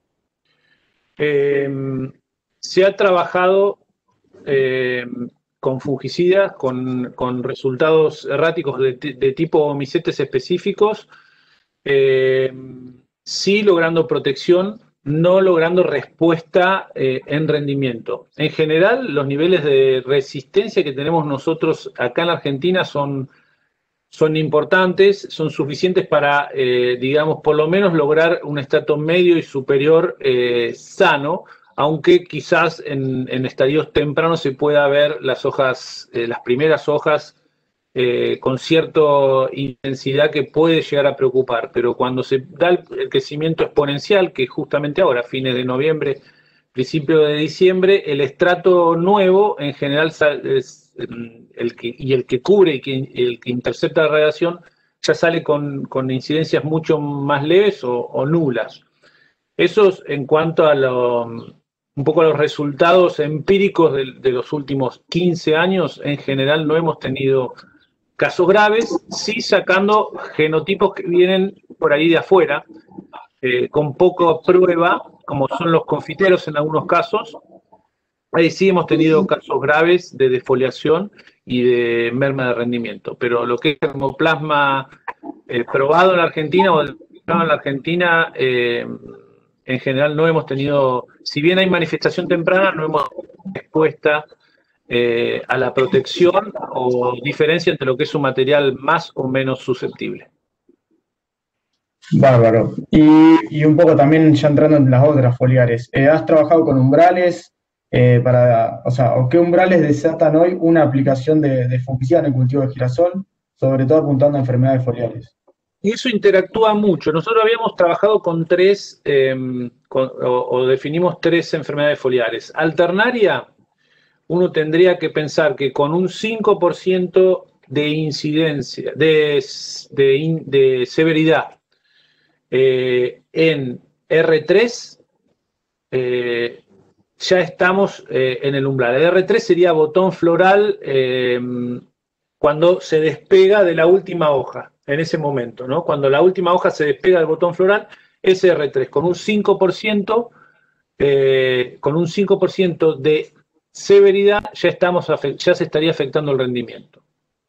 Eh, se ha trabajado eh, con fungicidas, con, con resultados erráticos de, de tipo micetes específicos, eh, sí logrando protección, no logrando respuesta eh, en rendimiento. En general, los niveles de resistencia que tenemos nosotros acá en la Argentina son, son importantes, son suficientes para, eh, digamos, por lo menos lograr un estrato medio y superior eh, sano, aunque quizás en, en estadios tempranos se pueda ver las hojas, eh, las primeras hojas eh, con cierta intensidad que puede llegar a preocupar, pero cuando se da el, el crecimiento exponencial, que justamente ahora, fines de noviembre, principio de diciembre, el estrato nuevo en general es el que, y el que cubre y que, el que intercepta la radiación ya sale con, con incidencias mucho más leves o, o nulas. Eso es en cuanto a lo, un poco a los resultados empíricos de, de los últimos quince años. En general no hemos tenido casos graves, sí sacando genotipos que vienen por ahí de afuera, eh, con poca prueba, como son los confiteros en algunos casos. Ahí sí hemos tenido casos graves de defoliación y de merma de rendimiento, pero lo que es germoplasma eh, probado en la Argentina o en la Argentina, eh, en general no hemos tenido, si bien hay manifestación temprana, no hemos tenido respuesta eh, a la protección o diferencia entre lo que es un material más o menos susceptible. Bárbaro. Y, y un poco también ya entrando en las otras foliares, eh, ¿has trabajado con umbrales? Eh, para, o sea, ¿o qué umbrales desatan hoy una aplicación de, de fungicida en el cultivo de girasol, sobre todo apuntando a enfermedades foliares? Y eso interactúa mucho. Nosotros habíamos trabajado con tres, eh, con, o, o definimos tres enfermedades foliares. Alternaria, uno tendría que pensar que con un cinco por ciento de incidencia, de, de, de severidad eh, en R tres, eh, ya estamos eh, en el umbral. El R tres sería botón floral eh, cuando se despega de la última hoja, en ese momento, ¿no? Cuando la última hoja se despega del botón floral, es R tres, con un cinco por ciento, eh, con un cinco por ciento de severidad, ya, estamos, ya se estaría afectando el rendimiento.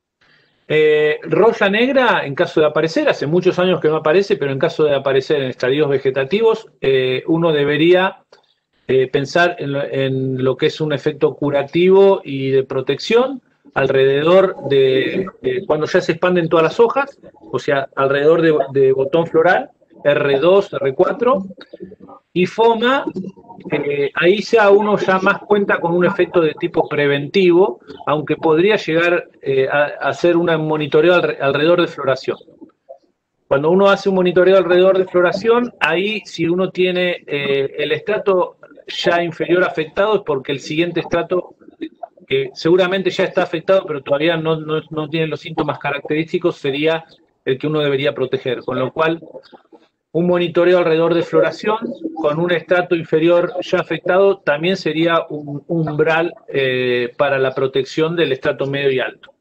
Eh, roya negra, en caso de aparecer, hace muchos años que no aparece, pero en caso de aparecer en estadios vegetativos, eh, uno debería Eh, pensar en lo, en lo que es un efecto curativo y de protección alrededor de, de cuando ya se expanden todas las hojas, o sea, alrededor de, de botón floral, R dos, R cuatro, y FOMA, eh, ahí ya uno ya más cuenta con un efecto de tipo preventivo, aunque podría llegar eh, a, a hacer un monitoreo al, alrededor de floración. Cuando uno hace un monitoreo alrededor de floración, ahí si uno tiene eh, el estrato ya inferior afectado es porque el siguiente estrato, que seguramente ya está afectado, pero todavía no, no, no tiene los síntomas característicos, sería el que uno debería proteger. Con lo cual, un monitoreo alrededor de floración con un estrato inferior ya afectado también sería un umbral eh, para la protección del estrato medio y alto.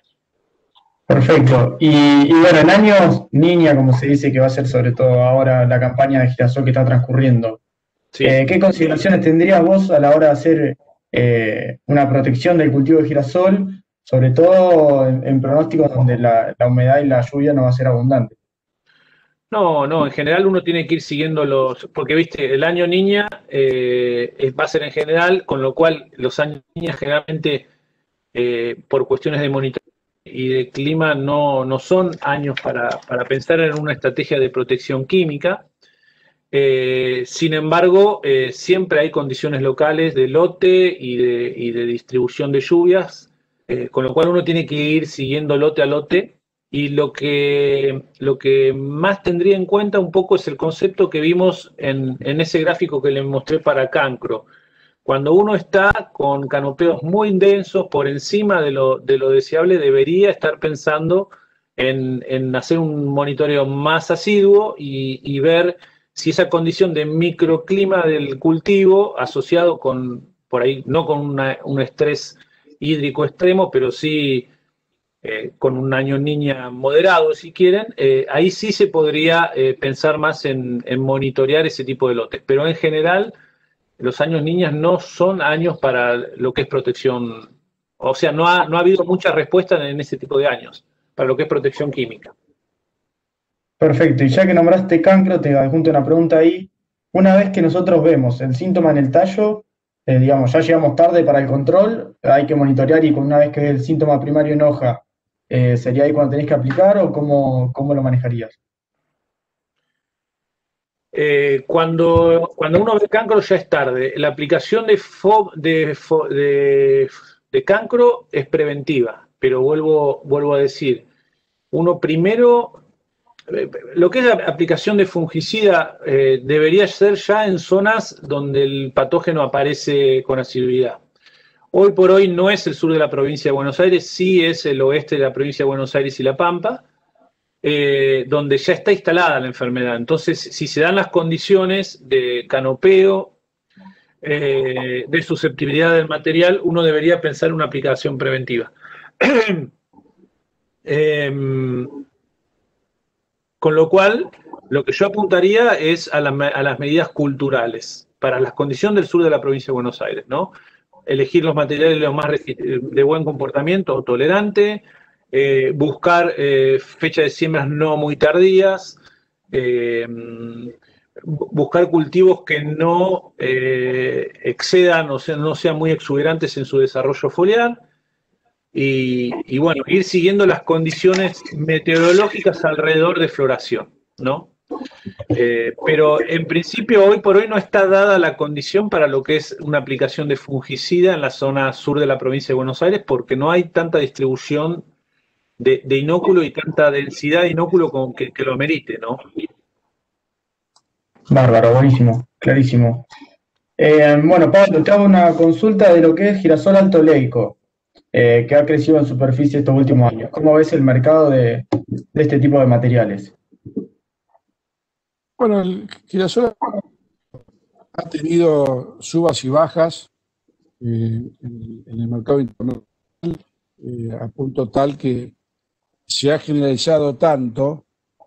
Perfecto. Y, y bueno, en años niña, como se dice que va a ser sobre todo ahora la campaña de girasol que está transcurriendo, Sí. Eh, ¿qué consideraciones tendrías vos a la hora de hacer eh, una protección del cultivo de girasol, sobre todo en, en pronósticos donde la, la humedad y la lluvia no va a ser abundante? No, no, en general uno tiene que ir siguiendo los, porque viste, el año niña eh, es- va a ser en general, con lo cual los años niñas generalmente eh, por cuestiones de monitoreo y de clima no, no son años para, para pensar en una estrategia de protección química. Eh, sin embargo, eh, siempre hay condiciones locales de lote y de, y de distribución de lluvias, eh, con lo cual uno tiene que ir siguiendo lote a lote. Y lo que, lo que más tendría en cuenta un poco es el concepto que vimos en, en ese gráfico que les mostré para cancro. Cuando uno está con canopeos muy densos por encima de lo, de lo deseable, debería estar pensando en, en hacer un monitoreo más asiduo y, y ver si esa condición de microclima del cultivo asociado con, por ahí, no con una, un estrés hídrico extremo, pero sí eh, con un año niña moderado, si quieren, eh, ahí sí se podría eh, pensar más en, en monitorear ese tipo de lotes. Pero en general, los años niñas no son años para lo que es protección. O sea, no ha, no ha habido mucha respuesta en ese tipo de años para lo que es protección química. Perfecto, y ya que nombraste cancro, te adjunto una pregunta ahí. Una vez que nosotros vemos el síntoma en el tallo, eh, digamos, ya llegamos tarde para el control, hay que monitorear y con una vez que ves el síntoma primario en hoja, eh, ¿sería ahí cuando tenés que aplicar o cómo, cómo lo manejarías? Eh, cuando, cuando uno ve cancro ya es tarde. La aplicación de, FOB, de, fo, de, de cancro es preventiva, pero vuelvo, vuelvo a decir, uno primero, eh, lo que es la aplicación de fungicida eh, debería ser ya en zonas donde el patógeno aparece con asiduidad. Hoy por hoy no es el sur de la provincia de Buenos Aires, sí es el oeste de la provincia de Buenos Aires y La Pampa, eh, donde ya está instalada la enfermedad. Entonces, si se dan las condiciones de canopeo, eh, de susceptibilidad del material, uno debería pensar en una aplicación preventiva. eh, con lo cual, lo que yo apuntaría es a, la, a las medidas culturales para las condiciones del sur de la provincia de Buenos Aires, ¿no? Elegir los materiales los más de buen comportamiento o tolerante, eh, buscar eh, fechas de siembras no muy tardías, eh, buscar cultivos que no eh, excedan o sea, no sean muy exuberantes en su desarrollo foliar y, y bueno, ir siguiendo las condiciones meteorológicas alrededor de floración, ¿no? Eh, pero en principio hoy por hoy no está dada la condición para lo que es una aplicación de fungicida en la zona sur de la provincia de Buenos Aires porque no hay tanta distribución de, de inóculo y tanta densidad de inóculo con que, que lo amerite, ¿no? Bárbaro, buenísimo, clarísimo. Eh, bueno, Pablo, te hago una consulta de lo que es girasol alto oleico, eh, que ha crecido en superficie estos últimos años. ¿Cómo ves el mercado de, de este tipo de materiales? Bueno, el girasol ha tenido subas y bajas eh, en, en el mercado internacional, eh, a punto tal que se ha generalizado tanto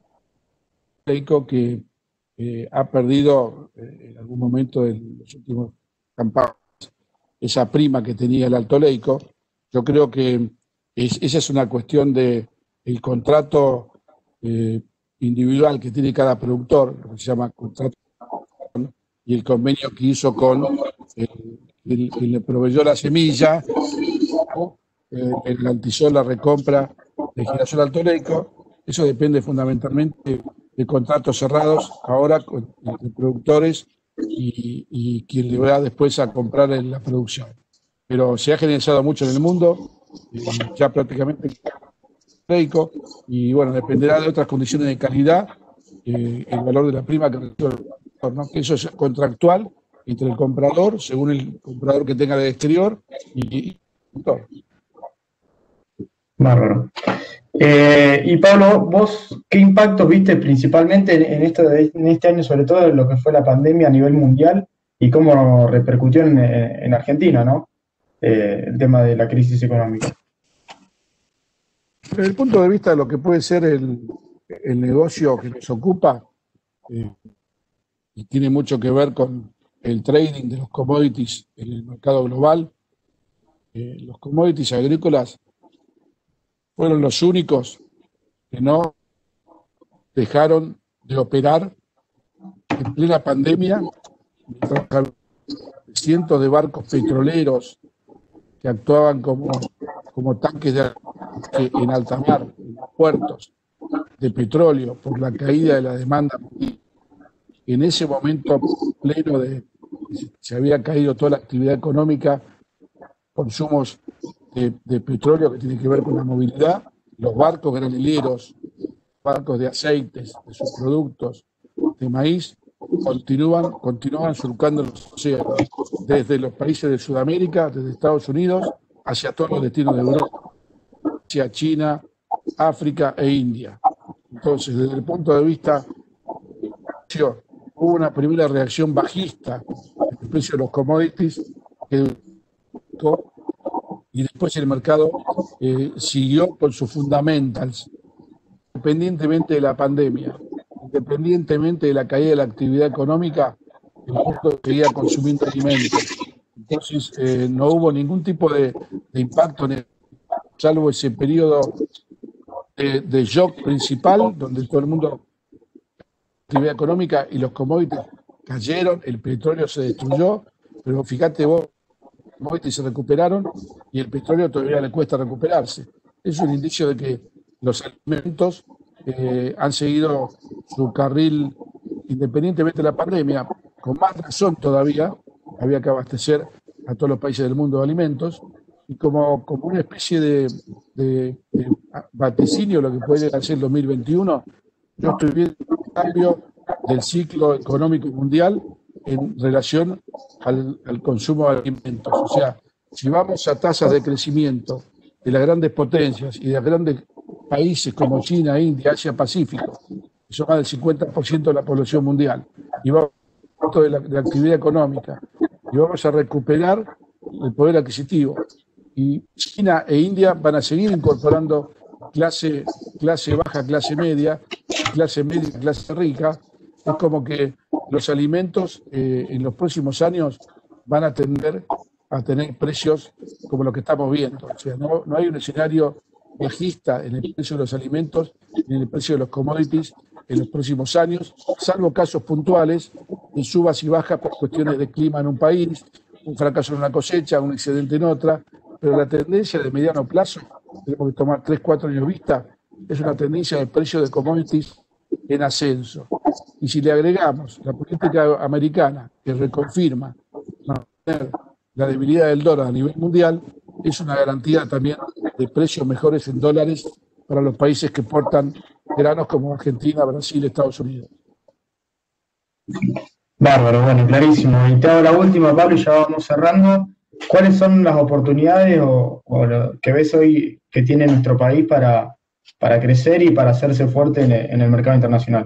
que eh, ha perdido eh, en algún momento en los últimos campañas esa prima que tenía el alto leico. Yo creo que es, esa es una cuestión de el contrato eh, individual que tiene cada productor, lo que se llama contrato, y el convenio que hizo con el, el, quien le proveyó la semilla o eh, el garantizó la recompra de girasol alto leico. Eso depende fundamentalmente de contratos cerrados ahora con, entre productores y, y quien le va después a comprar en la producción. Pero se ha generalizado mucho en el mundo, eh, ya prácticamente leico, y bueno, dependerá de otras condiciones de calidad, eh, el valor de la prima que recibe el comprador, ¿no? Que eso es contractual entre el comprador, según el comprador que tenga del exterior, y el productor. Bárbaro. Eh, y Pablo, ¿vos qué impactos viste principalmente en, en, esto de, en este año, sobre todo en lo que fue la pandemia a nivel mundial y cómo repercutió en, en Argentina, ¿no? Eh, el tema de la crisis económica. Desde el punto de vista de lo que puede ser el, el negocio que nos ocupa, eh, y tiene mucho que ver con el trading de los commodities en el mercado global. Eh, los commodities agrícolas fueron los únicos que no dejaron de operar en plena pandemia, mientras cientos de barcos petroleros que actuaban como, como tanques de, en alta mar, en los puertos de petróleo, por la caída de la demanda. En ese momento pleno de se había caído toda la actividad económica, consumos de, de petróleo que tienen que ver con la movilidad, los barcos graneleros, barcos de aceites, de sus productos, de maíz, continúan, continúan surcando los océanos, desde los países de Sudamérica, desde Estados Unidos, hacia todos los destinos de Europa, hacia China, África e India. Entonces, desde el punto de vista, hubo una primera reacción bajista en el precio de los commodities, y después el mercado eh, siguió con sus fundamentals, independientemente de la pandemia, independientemente de la caída de la actividad económica, el mundo seguía consumiendo alimentos. Entonces, eh, no hubo ningún tipo de, de impacto, salvo ese periodo de, de shock principal, donde todo el mundo, la actividad económica y los commodities cayeron, el petróleo se destruyó, pero fíjate vos, los commodities se recuperaron y el petróleo todavía le cuesta recuperarse. Es un indicio de que los alimentos eh, han seguido su carril independientemente de la pandemia. Con más razón todavía, había que abastecer a todos los países del mundo de alimentos, y como, como una especie de, de, de vaticinio lo que puede hacer el dos mil veintiuno, yo estoy viendo un cambio del ciclo económico mundial en relación al, al consumo de alimentos. O sea, si vamos a tasas de crecimiento de las grandes potencias y de los grandes países como China, India, Asia, Pacífico, que son más del cincuenta por ciento de la población mundial, y vamos a de la, de la actividad económica, y vamos a recuperar el poder adquisitivo, y China e India van a seguir incorporando clase, clase baja, clase media, clase media, clase rica. Es como que los alimentos eh, en los próximos años van a tender a tener precios como lo que estamos viendo. O sea, no, no hay un escenario bajista en el precio de los alimentos ni en el precio de los commodities en los próximos años, salvo casos puntuales de subas y bajas por cuestiones de clima en un país, un fracaso en una cosecha, un excedente en otra, pero la tendencia de mediano plazo, tenemos que tomar tres, cuatro años vista, es una tendencia de precio de commodities en ascenso. Y si le agregamos la política americana, que reconfirma la debilidad del dólar a nivel mundial, es una garantía también de precios mejores en dólares para los países que exportan granos como Argentina, Brasil, Estados Unidos. Bárbaro, bueno, clarísimo. Y te hago la última, Pablo, y ya vamos cerrando. ¿Cuáles son las oportunidades o, o lo que ves hoy que tiene nuestro país para, para crecer y para hacerse fuerte en el, en el mercado internacional?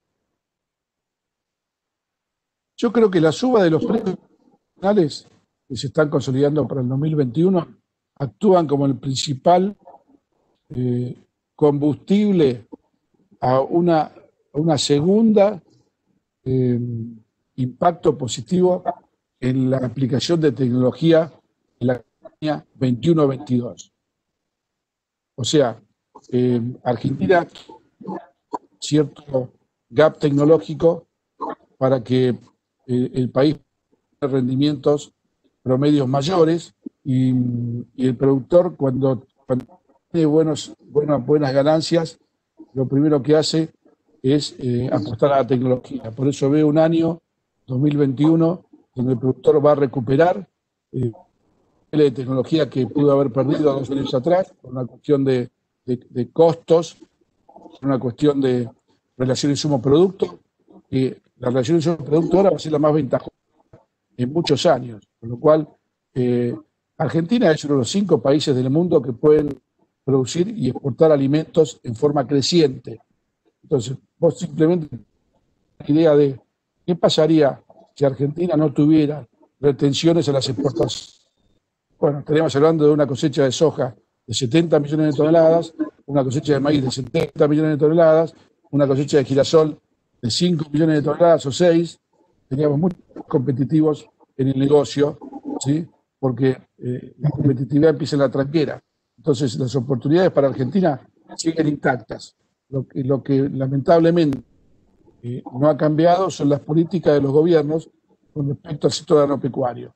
Yo creo que la suba de los precios nacionales que se están consolidando para el dos mil veintiuno actúan como el principal eh, combustible a una, una segunda eh, impacto positivo en la aplicación de tecnología en la campaña veintiuno veintidós. O sea, eh, Argentina cierto gap tecnológico para que eh, el país tenga rendimientos promedios mayores y, y el productor cuando, cuando tiene buenos, buenas, buenas ganancias, lo primero que hace es eh, apostar a la tecnología. Por eso veo un año, dos mil veintiuno, donde el productor va a recuperar eh, de tecnología que pudo haber perdido dos años atrás, por una cuestión de, de, de costos, por una cuestión de relación insumo-producto. Eh, la relación insumo-producto ahora va a ser la más ventajosa en muchos años, con lo cual eh, Argentina es uno de los cinco países del mundo que pueden producir y exportar alimentos en forma creciente. Entonces, vos simplemente la idea de qué pasaría si Argentina no tuviera retenciones a las exportaciones. Bueno, estaríamos hablando de una cosecha de soja de setenta millones de toneladas, una cosecha de maíz de setenta millones de toneladas, una cosecha de girasol de cinco millones de toneladas o seis, seríamos muy competitivos en el negocio, ¿sí? Porque eh, la competitividad empieza en la tranquera. Entonces, las oportunidades para Argentina siguen intactas. Lo que, lo que lamentablemente eh, no ha cambiado son las políticas de los gobiernos con respecto al sector agropecuario.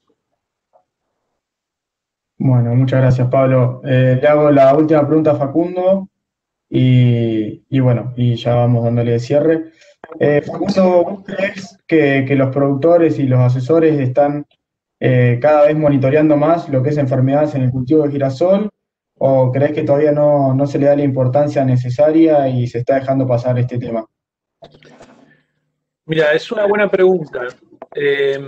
Bueno, muchas gracias, Pablo. Eh, le hago la última pregunta a Facundo y, y bueno, y ya vamos dándole cierre. Eh, Facundo, ¿vos crees que, que los productores y los asesores están eh, cada vez monitoreando más lo que es enfermedades en el cultivo de girasol? ¿O crees que todavía no, no se le da la importancia necesaria y se está dejando pasar este tema? Mira, es una buena pregunta. Eh,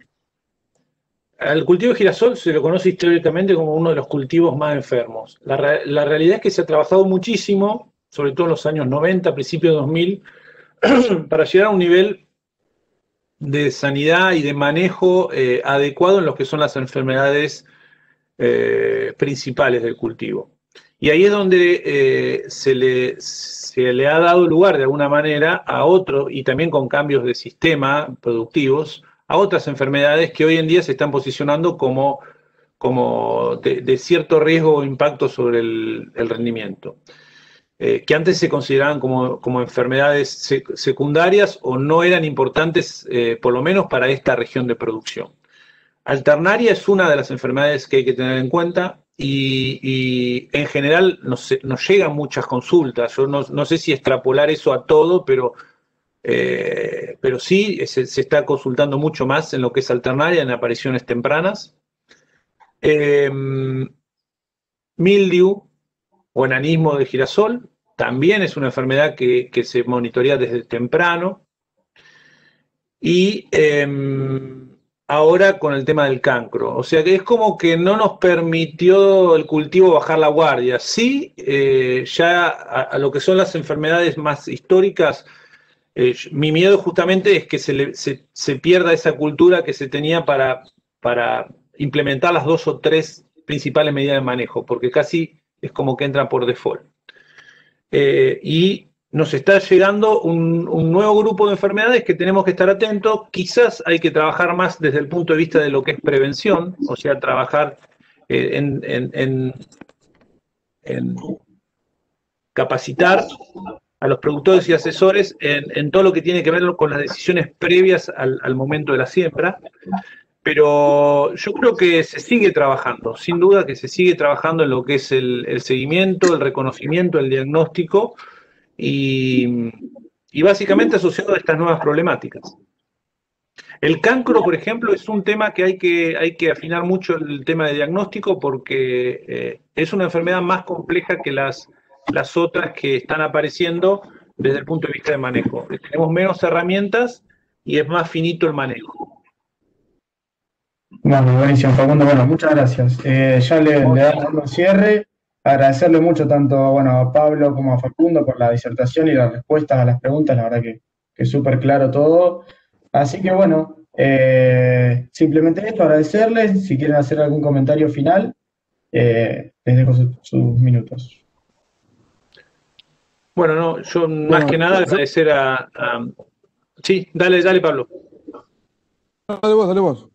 al cultivo de girasol se lo conoce históricamente como uno de los cultivos más enfermos. La, la realidad es que se ha trabajado muchísimo, sobre todo en los años noventa, principios de dos mil, para llegar a un nivel de sanidad y de manejo eh, adecuado en lo que son las enfermedades eh, principales del cultivo. Y ahí es donde eh, se, le, se le ha dado lugar de alguna manera a otro, y también con cambios de sistema productivos, a otras enfermedades que hoy en día se están posicionando como, como de, de cierto riesgo o impacto sobre el, el rendimiento. Eh, que antes se consideraban como, como enfermedades sec secundarias o no eran importantes, eh, por lo menos para esta región de producción. Alternaria es una de las enfermedades que hay que tener en cuenta y, y en general nos, nos llegan muchas consultas. Yo no, no sé si extrapolar eso a todo, pero, eh, pero sí se, se está consultando mucho más en lo que es alternaria, en apariciones tempranas. Eh, mildew o enanismo de girasol también es una enfermedad que, que se monitorea desde temprano. Y eh, ahora con el tema del cancro. O sea que es como que no nos permitió el cultivo bajar la guardia. Sí, eh, ya a, a lo que son las enfermedades más históricas, eh, mi miedo justamente es que se, le, se, se pierda esa cultura que se tenía para, para implementar las dos o tres principales medidas de manejo, porque casi es como que entra por default. Eh, y nos está llegando un, un nuevo grupo de enfermedades que tenemos que estar atentos. Quizás hay que trabajar más desde el punto de vista de lo que es prevención, o sea, trabajar eh, en, en, en, en capacitar a los productores y asesores en, en todo lo que tiene que ver con las decisiones previas al, al momento de la siembra. Pero yo creo que se sigue trabajando, sin duda que se sigue trabajando en lo que es el, el seguimiento, el reconocimiento, el diagnóstico y, y básicamente asociado a estas nuevas problemáticas. El cancro, por ejemplo, es un tema que hay que, hay que afinar mucho el tema de diagnóstico porque eh, es una enfermedad más compleja que las, las otras que están apareciendo desde el punto de vista de manejo. Tenemos menos herramientas y es más finito el manejo. Bueno, buenísimo, Facundo. Bueno, muchas gracias. Eh, ya le, le damos un cierre. Agradecerle mucho tanto bueno, a Pablo como a Facundo por la disertación y las respuestas a las preguntas. La verdad que, que es súper claro todo. Así que bueno, eh, simplemente esto, agradecerles. Si quieren hacer algún comentario final, eh, les dejo su, sus minutos. Bueno, no, yo más que nada agradecer a, a... Sí, dale, dale, Pablo. Dale vos, dale vos.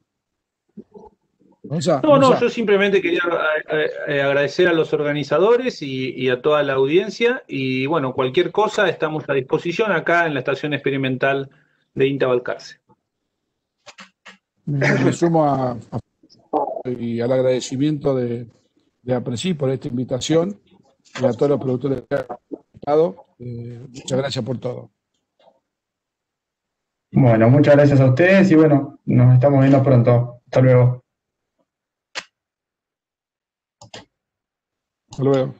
No, no, yo simplemente quería agradecer a los organizadores y, y a toda la audiencia y bueno, cualquier cosa estamos a disposición acá en la estación experimental de INTA Balcarce. Me sumo a, a, y al agradecimiento de, de APRESI por esta invitación y a todos los productores que han participado. Eh, muchas gracias por todo. Bueno, muchas gracias a ustedes y bueno, nos estamos viendo pronto. Hasta luego. Hasta luego.